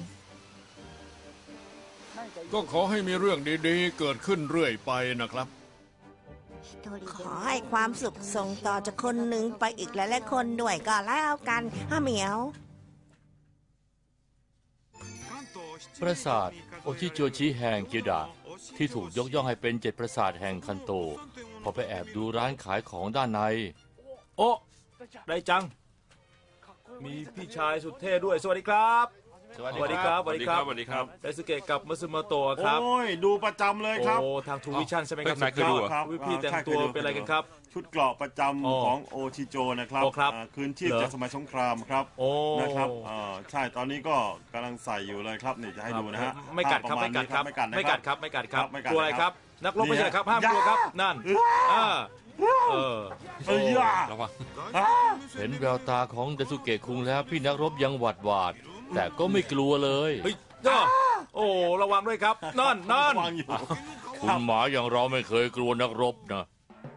ก็ขอให้มีเรื่องดีๆ เกิดขึ้นเรื่อยไปนะครับขอให้ความสุขส่งต่อจากคนหนึ่งไปอีกหลายๆคนด้วยก็แล้วกันฮะเหมียวปราสาทโอชิโจชิแห่งเกียวดาที่ถูกยกย่องให้เป็นเจ็ดปราสาทแห่งคันโต พอไปแอบดูร้านขายของด้านในโอ้ได้จัง มีพี่ชายสุดเท่ด้วยสวัสดีครับสวัสสวัสดีครับสวัสดีครับสวัสดีครับไดซึเกะกับมัตสึโมโตะครับโอ้ยดูประจำเลยครับโอ้ทางทูวิชั่นใช่ไหมครับเฮ้ยนายเคยดูเหรอครับพี่แต่งตัวเป็นอะไรกันครับชุดเกราะประจอ๋อำของโอชิโจนะครับโอ้ครับอ่าคืนชีพเหรอจากสมัยสงครามครับโอ้นะครับอ่าใช่ตอนนี้ก็กำลังใส่อยู่เลยครับนี่จะให้ดูนะฮะไม่กัดครับภาพไม่ปะาณกัดนี้ครับไม่กัดนะไม่กัดครับไม่กัดครับไม่กัดกลัวอะไรนะครับ นักรบไม่ใช่ครับห้ามนี่ฮะกลัวครับนั่นอ่าเออเอ้ยอ่ะระวังเห็นแววตาของเดซุเกะคุงแล้วพี่นักรบยังหวาดหวาด แต่ก็ไม่กลัวเลยเฮ้ยจ้าโอ้ระวังด้วยครับนั่นนั่นวางอยู่คุณหมาอย่างเราไม่เคยกลัวนักรบนะ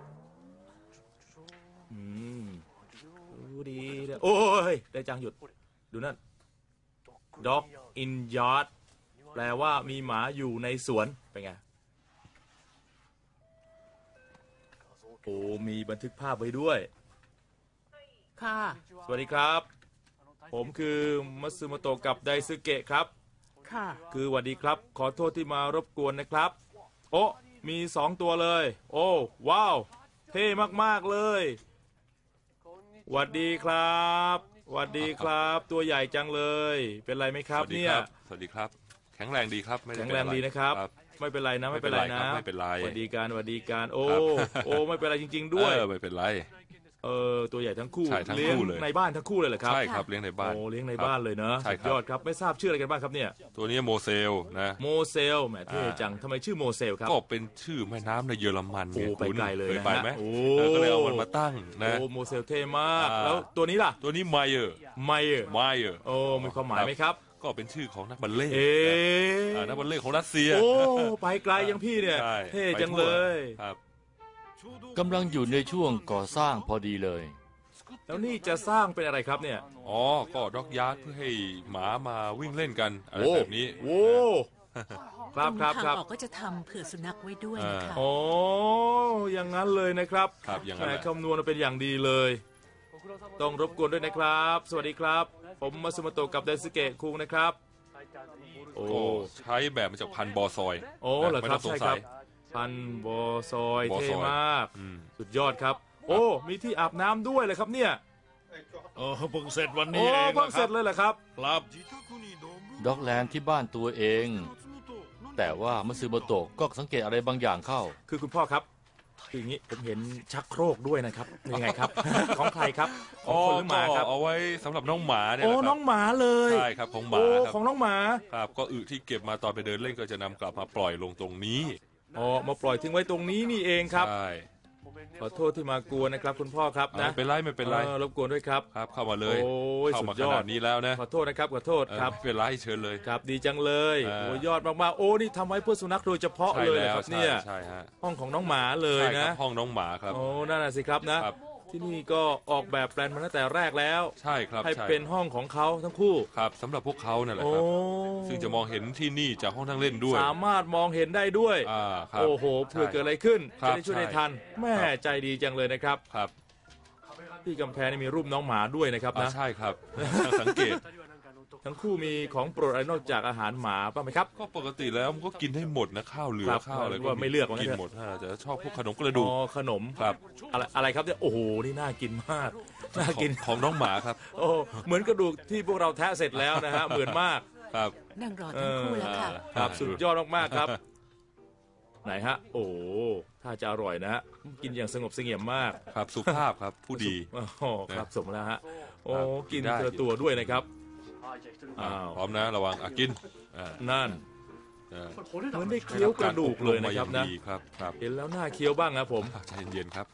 อืมดูดีนะโอ้ยได้จังหยุดดูนั่น dog in yard แปลว่ามีหมาอยู่ในสวนเป็นไงโอ้มีบันทึกภาพไว้ด้วยค่ะสวัสดีครับ ผมคือมัตสึโมโตะกับไดซึเกะครับค่ะคือสวัสดีครับ ขอโทษที่มารบกวนนะครับ โอ้มีสองตัวเลย โอ้ว้าว เท่มากๆเลยสวัสดีครับสวัสดีครับ ตัวใหญ่จังเลย เป็นไรไหมครับสวัสดีเนี่ยครับสวัสดีครับ แข็งแรงดีครับไม่ได้แข็งเป็นแรอะงไดีนะครับครับไม่เป็นไรนะไม่เป็นไรนะไม่เป็นไรครับไม่เป็นไรสวัสดีการสวัสดีการโอ้ครับโอ้ไม่เป็นไรจริง ๆ ด้วยเออไม่เป็นไรเออตัวใหญ่ทั้งคู่ใช่ทั้งเลี้ยงคู่เลยในบ้านทั้งคู่เลยเหรอครับใช่ครับเลี้ยงในบ้านโอ้เลี้ยงในครับบ้านเลยเนอะใช่สุดครับยอดครับไม่ทราบชื่ออะไรกันบ้างครับเนี่ยตัวนี้โมเซลนะโมเซลแหมเท่จังทำไมชื่อโมเซลครับก็เป็นชื่อแม่น้ำในเยอรมันโอ้ไงไปคุณไกลเลยเคยนะไปฮะไหมโอ้เออก็เลยเอามันมาตั้งนะโอ้โมเซลเท่มากอ่าแล้วตัวนี้ล่ะตัวนี้ไมเออร์ไมเออร์ไมเออร์โอ้มีความหมายไหมครับก็เป็นชื่อของนักบัลเล่ต์เอ๊ะอ่านักบัลเล่ต์ของรัสเซียโอ้ไปไกลยังพี่เนี่ยใช่เท่ไปจังทั่วเลยครับกำลังอยู่ในช่วงก่อสร้างพอดีเลยแล้วนี่จะสร้างเป็นอะไรครับเนี่ยอ๋อก็ด็อกยาร์ดเพื่อให้หมามาวิ่งเล่นกันอะไรโอ้แบบนี้โอ้ครับครับตงครับทางออกก็จะทำเผื่อสุนัขไว้ด้วยนะคะโอ้อย่างนั้นเลยนะครับครับอย่างนั้นแหแหมละคำนวณมาเป็นอย่างดีเลย ต้องรบกวนด้วยนะครับ สวัสดีครับ ผมมัตสึโมโตะกับไดซึเกะคุงนะครับ โอ้ก็ใช้แบบมาจากพันธุ์บอซอยโอ้เหรอไม่ครัต้บองสงใช่คสัรัยบ พันธุ์บอซอยบอเท่ซอยมากอืมสุดยอดครับ โอ้ มีที่อาบน้ำด้วยเลยครับเนี่ยเออเพิ่งเสร็จวันโอ้นี้เองเพิ่งนะคเสร็รัจบเลยเหรอครับครับด็อกแลนด์ที่บ้านตัวเอง แต่ว่ามัตสึโมโตะก็สังเกตอะไรบางอย่างเข้าคือคุณพ่อครับคืออย่างนี้ผมเห็นชักโครกด้วยนะครับยังไงครับ ของใครครับขอ๋องอคนหรือหมาครับก็เอาไว้สำหรับน้องหมาเนี่ยโอ้แหละคน้รัอบ งหมาเลยใช่ครับของหมาโอ้ครับของน้องหมาครับก็อึที่เก็บมาตอนไปเดินเล่นก็จะนำกลับมาปล่อยลงตรงนี้อ๋อมาปล่อยทิ้งไว้ตรงนี้นี่เองครับใช่ขอโทษที่มากวนนะครับ คุณพ่อครับเอานะไม่เป็นไรไม่เป็นไรออรบกวนด้วยครับครับเข้ามาเลยโอ้ยเข้าสุมาดขยอนาดดนี้แล้วนะขอโทษนะครับขอโทษเออครับไม่เป็นไรเชิญเลยครับดีจังเลยเออโอ้ยอดมากๆโอ้นี่ทำไว้เพื่อสุนัขโดยเฉพาะใช่เลยแล้นะวครับใช่เนี่ยใช่ฮะห้องของน้องหมาเลยใช่คนะรับห้องน้องหมาครับโอ้นั่นน่ะสิครับนะครับที่นี่ก็ออกแบบแปลนมาตั้งแต่แรกแล้วใช่ครับให้ใช่เป็นห้องของเขาทั้งคู่ครับสำหรับพวกเขานั่นแหละโอ้ครับซึ่งจะมองเห็นที่นี่จากห้องนั่งเล่นด้วยสามารถมองเห็นได้ด้วยอ่าครับโอ้โหเผื่อใช่เกิดอะไรขึ้นครัจะบได้ช่วยได้ใช่ทันแม่ครับใจดีจังเลยนะครับครับที่กำแพงนี่มีรูปน้องหมาด้วยนะครับอ่านะใช่ครับสังเกตทั้งคู่มีของโปรดอะไรนอกจากอาหารหมาบ้างไหมครับก็ปกติแล้วมันก็กินให้หมดนะข้าวเหลือครับข้าวอะไรว่าไม่เลือกว่างั้นกินเถอะหมดฮะแต่ชอบพวกขนมกระดูกอ๋อขนมครับอะไรอะไรครับเนี่ยโอ้โหนี่น่ากินมากน่าของกินของน้องหมาครับโอ้เหมือนกระดูกที่พวกเราแทะเสร็จแล้วนะฮะเหมือนมากครับนั่งรอทั้งคู่แล้วค่ะครับสุดยอดมากๆครับ ไหนฮะ โอ้ถ้าจะอร่อยนะฮะกินอย่างสงบเสงี่ยมมากครับสุภาพครับผู้ดีโอ้โหครับสมแล้วฮะโอ้ครับกินได้เธอตัวด้วยนะครับอ่าอ้าวพร้อมนะระวังอ่ะกินอ่านั่นอ่าเหมือนได้เคี้ยวกระดูกเลยนะครับได้นะรับการอบรมมาอย่างดีครับครับเห็นแล้วน่าเคี้ยวบ้างนะผมใจเย็นๆครับ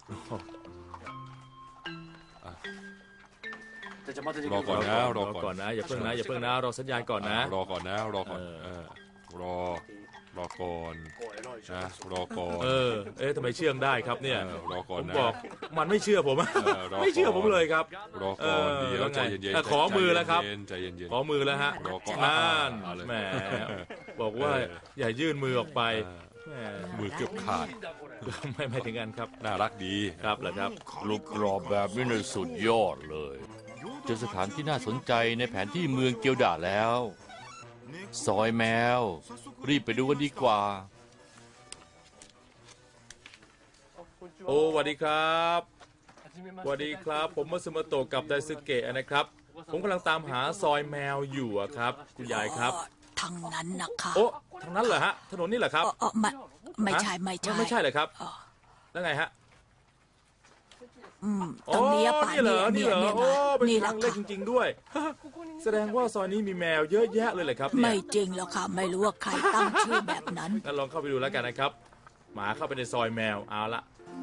อ่ะรอก่อนนะรรออก่ก่ออน นนะอย่าเพิ่งนะอย่าเพิ่งนะรอสัญญาณก่อนนะรอก่อนนะรอก่อนเออเออรอรอก่อนนะรอก่อนเออเอ๊ะทำไมเชื่องได้ครับเนี่ยเออรอก่อผนมนะบอกมันไม่เชื่อผมเออรอก่อนไม่เชื่อผมเลยครับรอก่อนเออเดี๋ยวแล้วไงใจเย็นเออๆขอมือแล้วครับใจเย็นๆขอมือแล้วฮะรอก่อนนั่นเอาเลยแหมบอกว่าเอออย่ายื่นมือออกไปเออแหมมือเกือบขาดไม่ไม่ถึงกันครับน่ารักดีครับเหรอครับลูกกรอบแบบนี้เลยสุดยอดเลยเจอสถานที่น่าสนใจในแผนที่เมืองเกียวดาแล้ว ซอยแมว รีบไปดูกันดีกว่าโอ้สวัสดีครับสวัสดีครับผมมัตสึโมโตะกับไดซึเกะนะครับผมกำลังตามหาซอยแมวอยู่อะครับคุณยายครับทางนั้นนะคะโอ้ทางนั้นเหรอฮะถนนนี่เหรอครับอ๋ออ๋อไม่ไม่ใช่ไม่ใช่ไม่ใช่เลยครับอ๋อแล้วไงฮะอืมตรงนี้ป่ะนี่เหรอเนี่นี่ยเหรอเนี่ยโอ้เป็นนี่แหทาละงเล็กค่ะจริง ๆด้วย แสดงว่าซอยนี้มีแมวเยอะแยะเลยเลยครับเนี่ยไม่จริงแล้วค่ะ ไม่รู้ว่าใครตั้งชื่อแบบนั้นงั้นลองเข้าไปดูแล้วกันนะครับ หมาเข้าไปในซอยแมวเอาละ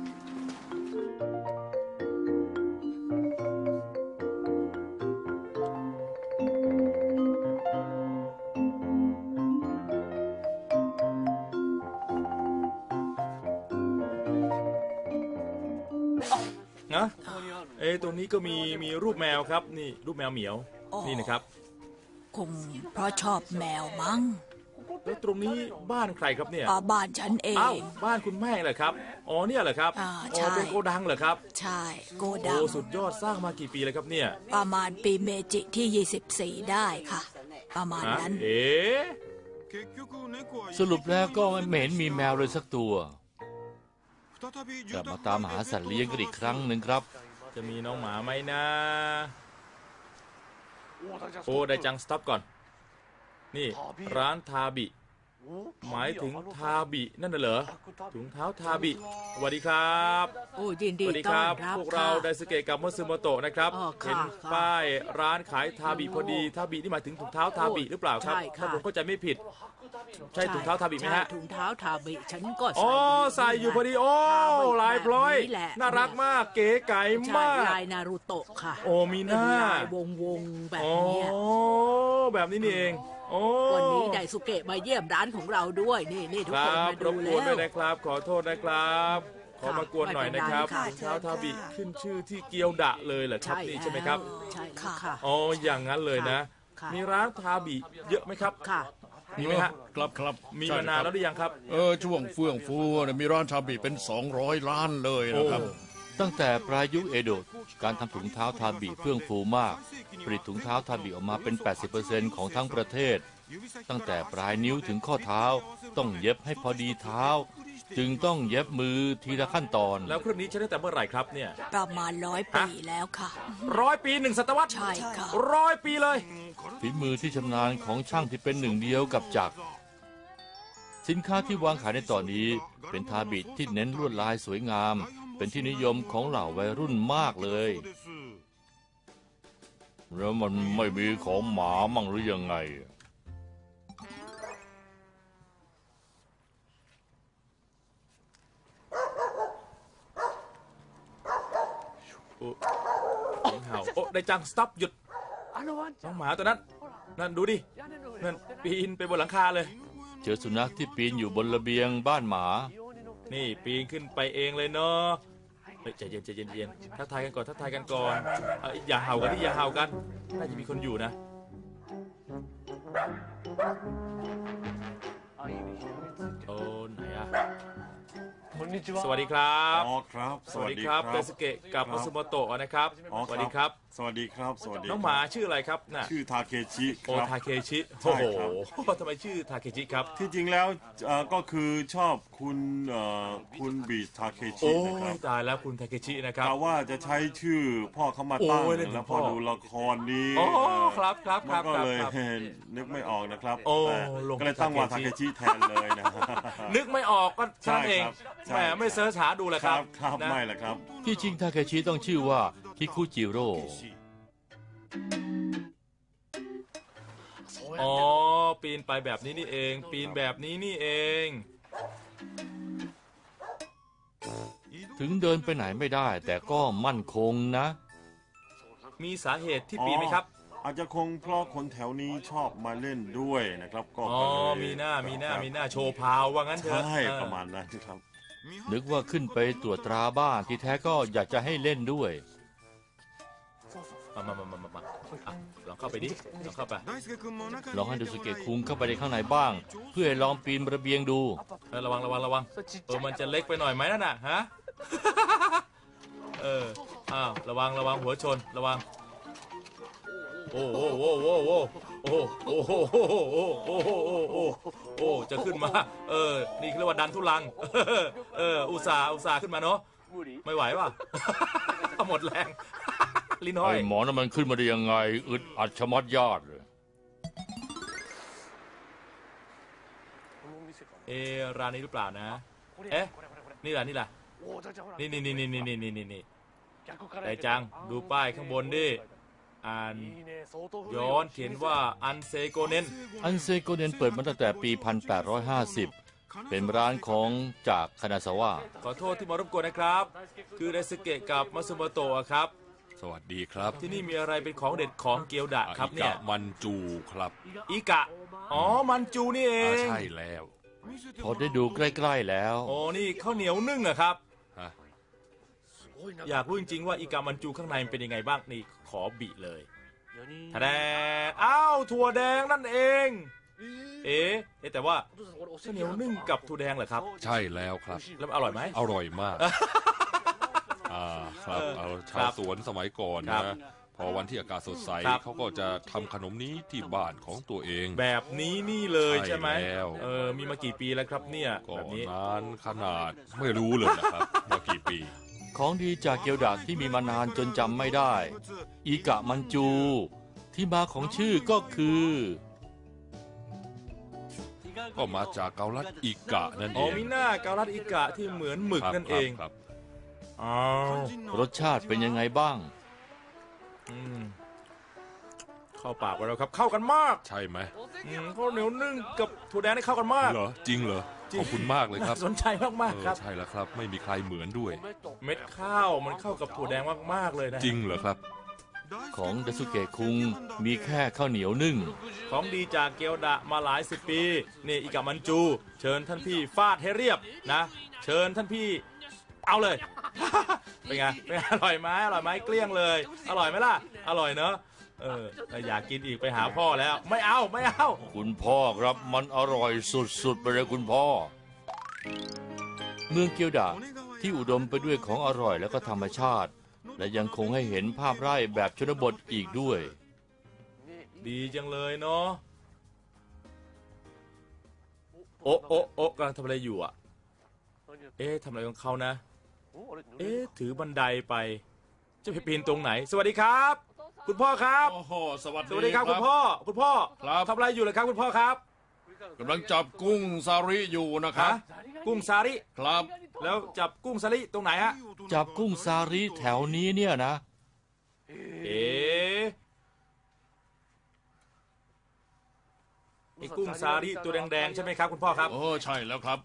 นะเอ้ตัวนี้ก็มีมีรูปแมวครับนี่รูปแมวเหมียวอ๋อนี่นะครับคงเพราะชอบแมวมั้งแล้วตรงนี้บ้านใครครับเนี่ยอ๋อบ้านฉันเออ้าวงบ้านคุณแม่เหรอครับอ๋อเนี่ยเหรอครับอ่าอ๋ใช่อเป็นโกดังเหรอครับใช่โกดัโอ้งสุดยอดสร้างมากี่ปีแล้วครับเนี่ยประมาณปีเมจิที่ยี่สิบสี่ได้ค่ะ ประมาณฮะนั้นเอ๊ะสรุปแล้วก็ไม่เห็นมีแมวเลยสักตัวกลับมาตามหาสัตว์เลี้ยงกันอีกครั้งหนึ่งครับจะมีน้องหมาไหมนะโอ้ได้จังสต็อปก่อนนี่ร้านทาบิหมายถึงทาบินั่นน่ะเหรอถุงเท้าทาบิสวัสดีครับโอ้ยินสดีวัสดีต้คอนรับรับพวกเราค่ะไดสเกะกับมัตสึโมโตะนะครับอ๋อค่ะเห็นค่ะป้ายร้านขายทาบิพอดีทาบินี่หมายถึงถุงเท้าทาบิหรือเปล่าครับใช่ค่ะถ้าผมเข้าใจไม่ผิด ใช่ถุงเท้าทาบิไหมฮะใช่ถุงเท้าทาบิฉันก็อ๋อใส่อยู่ใส่อยู่พอดีโอ้ทาบิลายพลอยแบบนี้แหละน่ารักมากเก๋ไก่ใช่มากลายนารูโตะค่ะโอ้มีหเป็นน้าลายวงวงๆแบบโอ้เนี้ยแบบนี้นี่เองโอ้วันนี้ไดสุเกะมาเยี่ยมร้านของเราด้วยนี่นี่ทุคกรัคนบมาร ดูบกแล้วนด้วยวนะครับ ขอโทษนะครับ ขอมากวนหน่อยนะครับไม่ถุเป็นไรงเท้าทาบิขึ้นชื่อที่เกียวดะเลยเหรอครับใช่นี่ใช่ไหมครับใช่แล้วค่ะอ๋ออย่างนั้นเลยนะค่ะมีร้านทาบิเยอะไหมครับค่ะมีไหมฮะครับครับมีใช่มานานครับแล้วหรือยังครับเออช่วงเฟื่องฟูเนี่ยมีร้านชาบีเป็นสองร้อยล้านเลยนะครับโอ้ตั้งแต่ปลายยุคเอโดะการทำถุงเท้าทาบิเฟื่องฟูมาก ผลิตถุงเท้าทาบิออกมาเป็น แปดสิบเปอร์เซ็นต์ ของทั้งประเทศ ตั้งแต่ปลายนิ้วถึงข้อเท้า ต้องเย็บให้พอดีเท้า จึงต้องเย็บมือทีละขั้นตอนแล้วเครื่องนี้ใช้ตั้งแต่เมื่อไหร่ครับเนี่ยประมาณร้อยปีแล้วค่ะร้อยปีหนึ่งศตวรรษใช่ค่ะร้อยปีเลยฝีมือที่ชำนาญของช่างที่เป็นหนึ่งเดียวกับจักร สินค้าที่วางขายในตอนนี้ เป็นทาบิที่เน้นลวดลายสวยงาม เป็นที่นิยมของเหล่าวัยรุ่นมากเลย แล้วมันไม่มีของหมามั่งหรือยังไงโอ้เสียงเห่าโอ้ได้จังสต็อปหยุดน้องหมาตัวนั้น นั่นดูดิ นั่นปีนไปบนหลังคาเลยเจอสุนัขที่ปีนอยู่บนระเบียงบ้านหมานี่ปีนขึ้นไปเองเลยเนาะเฮ้ยใจเย็นใจเย็นใจเย็นทักทายกันก่อนทักทายกันก่อนเอ้ยอย่าเห่ากันที่อย่าเห่ากัน น่าจะมีคนอยู่นะ โอ้ไหนอะสวัสดีครับอ๋อครับสวัสดีครับไดสเกะกับมัตสึโมโตะนะครับอ๋อสวัสดีครับสวัสดีครับ สวัสดีน้องหมาชื่ออะไรครับน่ะชื่อทาเคชิคโอรับทาเคชิใช่โอ้โหครับทำไมชื่อทาเคชิครับที่จริงแล้วเอ่อก็คือชอบคุณเอ่อคุณบีทาเคชิโอ้นะครับยตายแล้วคุณทาเคชินะครับกะว่าจะใช้ชื่อพ่อเขามาตั้งโอ้ยเล่นถึงแล้วพพ่ออดูละครนี้โอ้เอ่อครับครับคมัรันบก็ครับเลยครับนึกไม่ออกนะครับโอ้แต่ลงก็เลยตั้งว่าทาทาเคเคชิชิแทนเลยนะนึกไม่ออกก็เท่านั้นเองใช่ครับแหมไม่เสิร์ชหาดูเลยคครัรับบ ครับนะไม่ละครับที่จริงทาเคชิต้องชื่อว่าคิคุจิโร่อ๋อปีนไปแบบนี้นี่เอง ปีนแบบนี้นี่เองถึงเดินไปไหนไม่ได้ แต่ก็มั่นคงนะมีสาเหตุที่ปีนไหมครับอาจจะคงเพราะคนแถวนี้ชอบมาเล่นด้วยนะครับ ก็อ๋อก็เลยมีหน้ามีหน้ามีหน้าโชว์พาวว่างั้นเถอะใช่เออประมาณนั้นครับนึกว่าขึ้นไปตรวจตราบ้านที่แท้ก็อยากจะให้เล่นด้วยมามามามามามาอ่ะลองเข้าไปดิลองเข้าไปลองให้ดูสเกตคุงเข้าไปในข้างในบ้าง เพื่อให้ลองปีนระเบียงดูเออระวังระวังระวังเออมันจะเล็กไปหน่อยไหมนั่นน่ะฮะ เอออ้าวระวังระวังหัวชนระวังโอ้โหโอ้โหโอ้โหโอ้โหโอ้โหโอ้โหโอ้โหโอ้โหโอ้จะขึ้นมาเออนี่เรียกว่าดันทุลัง เอออุตส่าห์อุตส่าห์ขึ้นมาเนาะไม่ไหวป่ะ หมดแรง ลิ้นห้อยไอ้หมอนั่นมันขึ้นมาได้ยังไงอึดอัดชะมัดญาติเลยเอร้านนี้หรือเปล่านะเอ๊ะนี่แหละนี่แหละนี่นี่นี่นี่นี่นี่นี่นี่แต่จังดูป้ายข้างบนดิอ่านย้อนเขียนว่าอันเซโกเนนอันเซโกเนนเปิดมาตั้งแต่ปี หนึ่งพันแปดร้อยห้าสิบ เป็นร้านของจากคานาซาวะขอโทษที่มารบกวนนะครับ คือไดซึเกะกับมัตสึโมโตะครับสวัสดีครับที่นี่มีอะไรเป็นของเด็ดของเกียวดะครับเนี่ยอิกะมันจูครับอิกะอ๋อมันจูนี่เออ่าง ใช่แล้วพอได้ดูใกล้ๆแล้วโอ้นี่ข้าวเหนียวนึ่งอะครับฮะอยากรู้จริงๆว่าอิกะมันจูข้างในมันเป็นยังไงบ้างนี่ขอบิเลยทะแดงอ้าวถั่วแดงนั่นเองเอ๊ะเอ๊ะแต่ว่าข้าวเหนียวนึ่งกับถั่วแดงเหรอครับใช่แล้วครับแล้วมันอร่อยไหมอร่อยมากอ่าครับเอาชาวสวนสมัยก่อนครันะบพอวันที่อากาศสดใสครับเขาก็จะทำขนมนี้ที่บ้านของตัวเองแบบนี้นี่เลยใช่ใช่ไหมแล้วเออมีมากี่ปีแล้วครับเนี่ยก็แบบนี้นานขนาดไม่รู้เลยนะครับว่ากี่ปีของดีจากเกียวดะที่มีมานานจนจำไม่ได้ อีกะมันจู ที่มาของชื่อก็คือก็มาจากเกาลัดอิกะนั่นอ๋เออง มิน่าเกาลัดอิกะที่เหมือนหมึกครับนั่นเองครับอ้าวรสชาติเป็นยังไงบ้างอืมเข้าปากไปแล้วครับ เข้ากันมากใช่ไหมอืมข้าวเหนียวนึ่งกับถั่วแดงนี่เข้ากันมากเหรอจริงเหรอจริงขอบคุณมากเลยครับน่าสนใจมากเอๆอครับใช่แล้วครับ ไม่มีใครเหมือนด้วยเม็ดข้าวมันเข้ากับถั่วแดงมากๆเลยนะจริงเหรอครับของเดซุเกะคุงมีแค่ข้าวเหนียวนึ่งของดีจากเกียวดะมาหลายสิบปีนี่อิกะมันจู เชิญท่านพี่ฟาดให้เรียบนะ เชิญท่านพี่เอาเลย เป็นไงเป็นไงอร่อยไหมอร่อยไหมเกลี้ยงเลย อร่อยไหมล่ะ อร่อยเนอะเออถ้าอยากกินอีกไปหาพ่อแล้ว ไม่เอาไม่เอาคุณพ่อครับมันอร่อยสุดๆไปเลยคุณพ่อ เมืองเกียวดะที่อุดมไปด้วยของอร่อยและก็ธรรมชาติ และยังคงให้เห็นภาพไร่แบบชนบทอีกด้วยดีจังเลยเนาะโอ๊ะโอ๊ะโอ๊ะกำลังทำอะไรอยู่อ่ะ เอ๊ะทำอะไรของเขานะ เอ๊ะถือบันไดไป จะไปปีนตรงไหน สวัสดีครับ คุณพ่อครับโอ้โหสวัสสวัสดีครับคุณพ่อ คุณพ่อครับทำอะไรอยู่เลยครับคุณพ่อครับกำลังจับกุ้งซาริอยู่นะครับฮะกุ้งซาริครับแล้วจับกุ้งซาริตรงไหนฮะจับกุ้งซาริแถวนี้เนี่ยนะเอ๊ะไอ้กุ้งซาริตัวแดงๆใช่ไหมครับคุณพ่อครับเออใช่แล้วครับ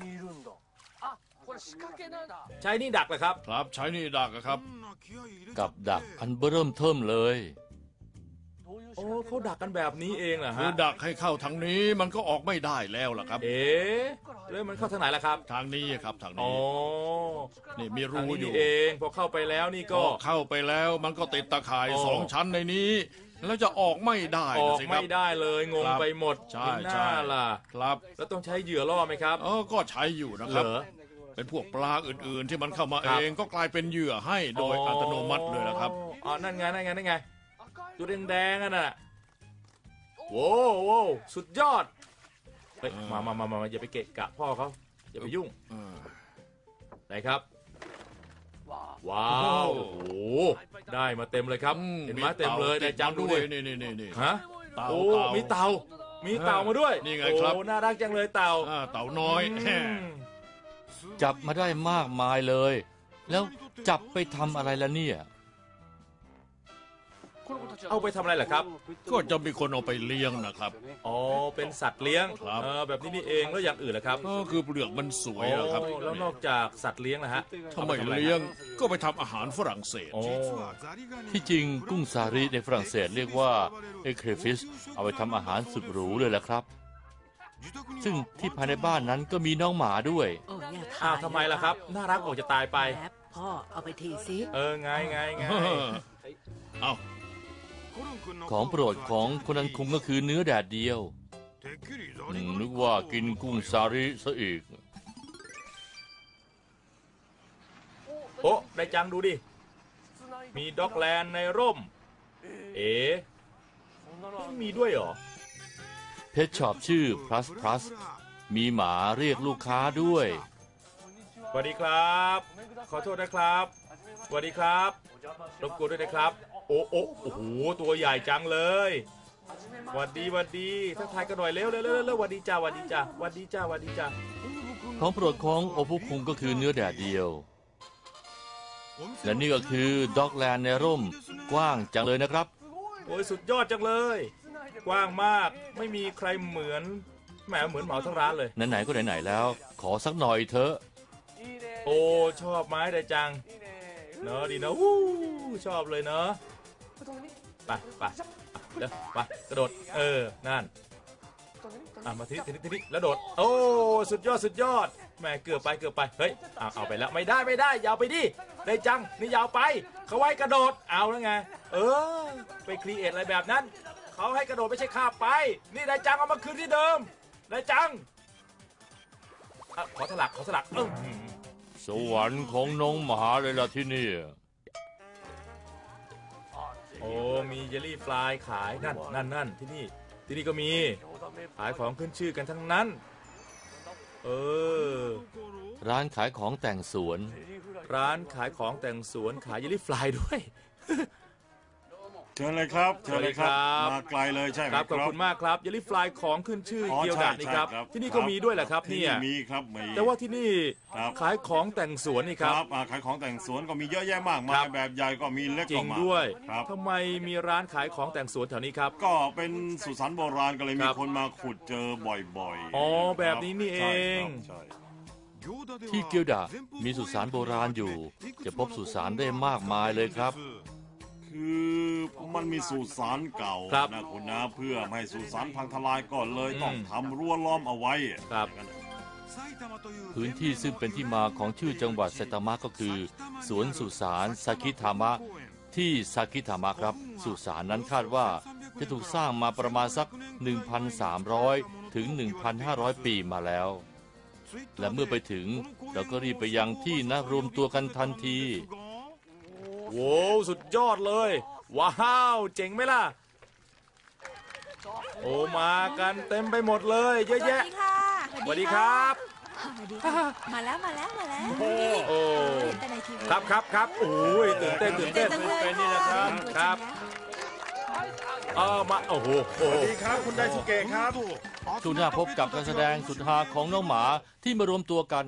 ใช้นี่ดักเหรอครับครับใช้นี่ดักอะครับกับดักอันเบิ่มเทิ่มเลยโอ้เขาดักกันแบบนี้เองเหรอคืฮะอดักให้เข้าทางนี้มันก็ออกไม่ได้แล้วล่ะครับเอ๊ะแล้วมันเข้าทางไหนล่ะครับทางนี้ครับทางอ๋อนี้นี่มีทางรูนี้อยู่นี่เองพอเข้าไปแล้วนี่ก็ก็เข้าไปแล้วมันก็ติดตะข่ายอ๋อสองชั้นในนี้ แล้วจะออกไม่ได้อนะอกสิคไม่รับได้เลยงงครับไปหมดใช่มีหใช่น้าล่ะครับแล้วต้องใช้เหยื่อล่อไหมครับเออก็ใช้อยู่นะเหครรับอเป็นพวกปลาอื่น ๆ ที่มันเข้ามาครับเองก็กลายเป็นเหยื่อให้โดยอัตโนมัติเลยนะครับอ๋อนั่นไงนั่นไงนั่นไงตัวแดงๆอ่ะน่ะโว้วโว้วสุดยอดเฮ้ยมามามามาอย่าไปเกะกะพ่อเขาอย่าไปยุ่งเออไหนครับ ว้าวโอ้โหได้มาเต็มเลยครับอืเห็นไหมเต็มเลยได้จังดูด้วดิยนี่นี่นี่นี่ฮะเต่าโอ้เต่ามีเต่า มีเต่ามาด้วยนี่ไงครับโอ้น่ารักจังเลยเต่าอ่าเต่าน้อยอืมจับมาได้มากมายเลย แล้วจับไปทำอะไรละเนี่ยเอาไปทำอะไรล่ะครับก็จะมีคนเอาไปเลี้ยงนะครับอ๋อเป็นสัตว์เลี้ยงครับเออแบบนี้นี่เองแล้วอย่างอื่นล่ะครับก็คือเปลือกมันสวยนะครับโอ้แล้วนอกจากสัตว์เลี้ยงนะฮะทำไมเลี้ยงก็ไปทำอาหารฝรั่งเศสโอ้ที่จริงกุ้งซาริในฝรั่งเศสเรียกว่าเอเครฟิสเอาไปทำอาหารสุดหรูเลยแหละครับ ซึ่งที่ภายในบ้านนั้นก็มีน้องหมาด้วยโอ้อย่าอ้าถ่ายวทำไมล่ะครับ น่ารักออกจะตายไปแป๊บพ่อเอาไปทีสิเออไงไงไงเอาของโปรดของคนนั้นคุงก็คือเนื้อแดดเดียวอืมนึกว่ากินกุ้งซาริซะอีกโอ้ได้จังดูดิ มีด็อกแลนด์ในร่ม เอ๋มีด้วยเหรอเพชช็อปชื่อ plus plus มีหมาเรียกลูกค้าด้วยสวัสดีครับขอโทษนะครับสวัสดีครับรบกวนด้วยนะครับโอ้โอ้โอ้โหตัวใหญ่จังเลยสวัสดีสวัสดีทักทายกันหน่อยเร็วเร็วเร็วเร็วสวัสดีจ้าสวัสดีจ้าสวัสดีจ้าสวัสดีจ้าของโปรดของโอฟุคุงก็คือเนื้อแดดเดียวและนี่ก็คือด็อกแลนด์ในร่มกว้างจังเลยนะครับโอ้ยสุดยอดจังเลยกว้างมากไม่มีใครเหมือนแหมเหมือนเหมาทั้งร้านเลยไหนๆก็ไหนๆแล้วขอสักหน่อยเถอะโอ้ชอบไม้ได้จังเนอะดีนะวู้ชอบเลยเนอะไปไปเดี๋ยวไปกระโดดเออนั่นอ่ะมาทีนี้ทีนี้แล้วโดดโอ้สุดยอดสุดยอดแหมเกือบไปเกือบไปเฮ้ยเอาเอาไปแล้วไม่ได้ไม่ได้ยาวไปดิได้จังนี่ยาวไปเขาไว้กระโดดเอาแล้วไงเออไปครีเอทอะไรแบบนั้นเขาให้กระโดดไม่ใช่ข้าไปนี่ได้จังเอามาคืนที่เดิมได้จังขอสลักขอสลักเออสวรรค์ของน้องหมาเลยล่ะที่นี่โอ้มีเยลลี่ฟลายขายนั่นนั่นนั่นที่นี่ที่นี่ก็มีขายของขึ้นชื่อกันทั้งนั้นเออร้านขายของแต่งสวนร้านขายของแต่งสวนขายเยลลี่ฟลายด้วยเชิญเลยครับเชิญเลยครับมาไกลเลยใช่ไหมครับขอบคุณมากครับเยลลี่ฟลายของขึ้นชื่อเกียวดานี่ครับที่นี่ก็มีด้วยแหละครับเนี่ยมีครับมีแต่ว่าที่นี่ขายของแต่งสวนนี่ครับขายของแต่งสวนก็มีเยอะแยะมากมายแบบใหญ่ก็มีเล็กก็มาจริงด้วยทำไมมีร้านขายของแต่งสวนแถวนี้ครับก็เป็นสุสานโบราณก็เลยมีคนมาขุดเจอบ่อยๆอ๋อแบบนี้นี่เองที่เกียวดามีสุสานโบราณอยู่จะพบสุสานได้มากมายเลยครับคือมันมีสุสานเก่านะคุณนะเพื่อไม่ให้สุสานพังทลายก่อนเลยต้องทำรั้วล้อมเอาไว้ครับพื้นที่ซึ่งเป็นที่มาของชื่อจังหวัดไซตามะก็คือสวนสุสานซากิทามะที่ซากิทามะครับสุสานนั้นคาดว่าจะถูกสร้างมาประมาณสัก หนึ่งพันสามร้อย ถึง หนึ่งพันห้าร้อย ปีมาแล้วและเมื่อไปถึงเราก็รีบไปยังที่นัดรวมตัวกันทันทีโว้สุดยอดเลยว้าวเจ๋งไหมล่ะโอ้มากันเต็มไปหมดเลยเยอะแยะสวัสดีครับมาแล้วมาแล้วมาแล้วโอ้ครับครับครับโอ้ยตื่นเต้นตื่นเต้นเป็นนี่แหละครับครับเออมาโอ้โหสวัสดีครับคุณไดสุเกะครับช่วงหน้าพบกับการแสดงสุดฮาของน้องหมาที่มารวมตัวกัน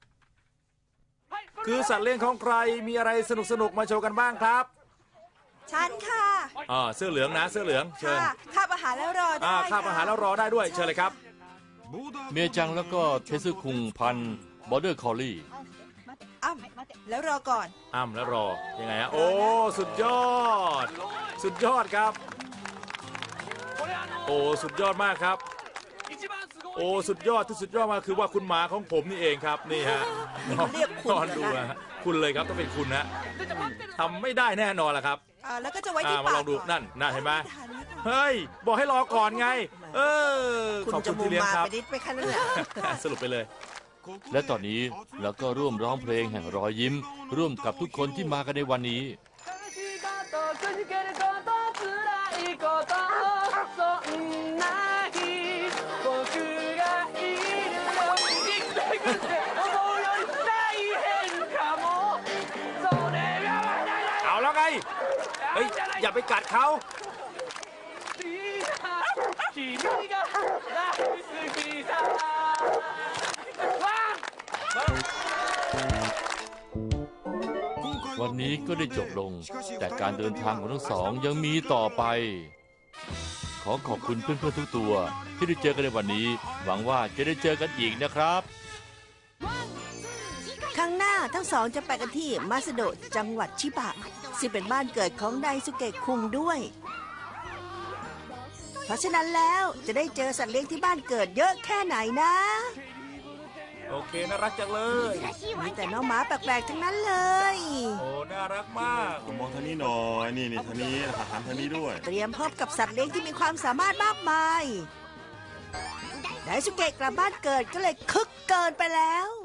คือสัตว์เลี้ยงของใครมีอะไรสนุกสนุกมาโชว์กันบ้างครับฉันค่ะอ่าเสื้อเหลืองนะเสื้อเหลืองเชิญคาบอาหารแล้วรอได้คาบอาหารแล้วรอได้ด้วยเชิญเลยครับเมียจังแล้วก็เทซึคุงพันบอร์เดอร์คอลลี่อ้ำแล้วรอก่อนอ้ำแล้วรอยังไงฮะโอ้สุดยอดสุดยอดครับโอ้สุดยอดมากครับโอ้สุดยอดที่สุดยอดมากคือว่าคุณหมาของผมนี่เองครับนี่ฮะเรียกคุณนดูนะคุณเลยครับต้องเป็นคุณนะทำไม่ได้แน่นอนแหละครับแล้วก็จะไว้ที่ปากมาลองดูนั่นน่าเห็นไหมเฮ้ยบอกให้รอก่อนไงเออขอบคุณที่เลี้ยงครับสรุปไปเลยและตอนนี้เราก็ร่วมร้องเพลงแห่งรอยยิ้มร่วมกับทุกคนที่มากันในวันนี้เอาแล้วไงเฮ้ยอย่าไปกัดเขาวันนี้ก็ได้จบลงแต่การเดินทางของทั้งสองยังมีต่อไปขอขอบคุณเพื่อนๆทุกตัวที่ได้เจอกันในวันนี้หวังว่าจะได้เจอกันอีกนะครับครั้งหน้าทั้งสองจะไปกันที่มาซาโดะจังหวัดชิบะซึ่งเป็นบ้านเกิดของไดสุเกะคุงด้วยเพราะฉะนั้นแล้วจะได้เจอสัตว์เลี้ยงที่บ้านเกิดเยอะแค่ไหนนะโอเคน่ารักจังเลยมีแต่น้องหมาแปลกๆทั้งนั้นเลยโอ้น่ารักมากมองทางนี้หน่อยนี่นี่ทางนี้หันทางนี้ด้วยเตรียมพบกับสัตว์เลี้ยงที่มีความสามารถมากมายไดสุเกะกลับบ้านเกิดก็เลยคึกเกินไปแล้ว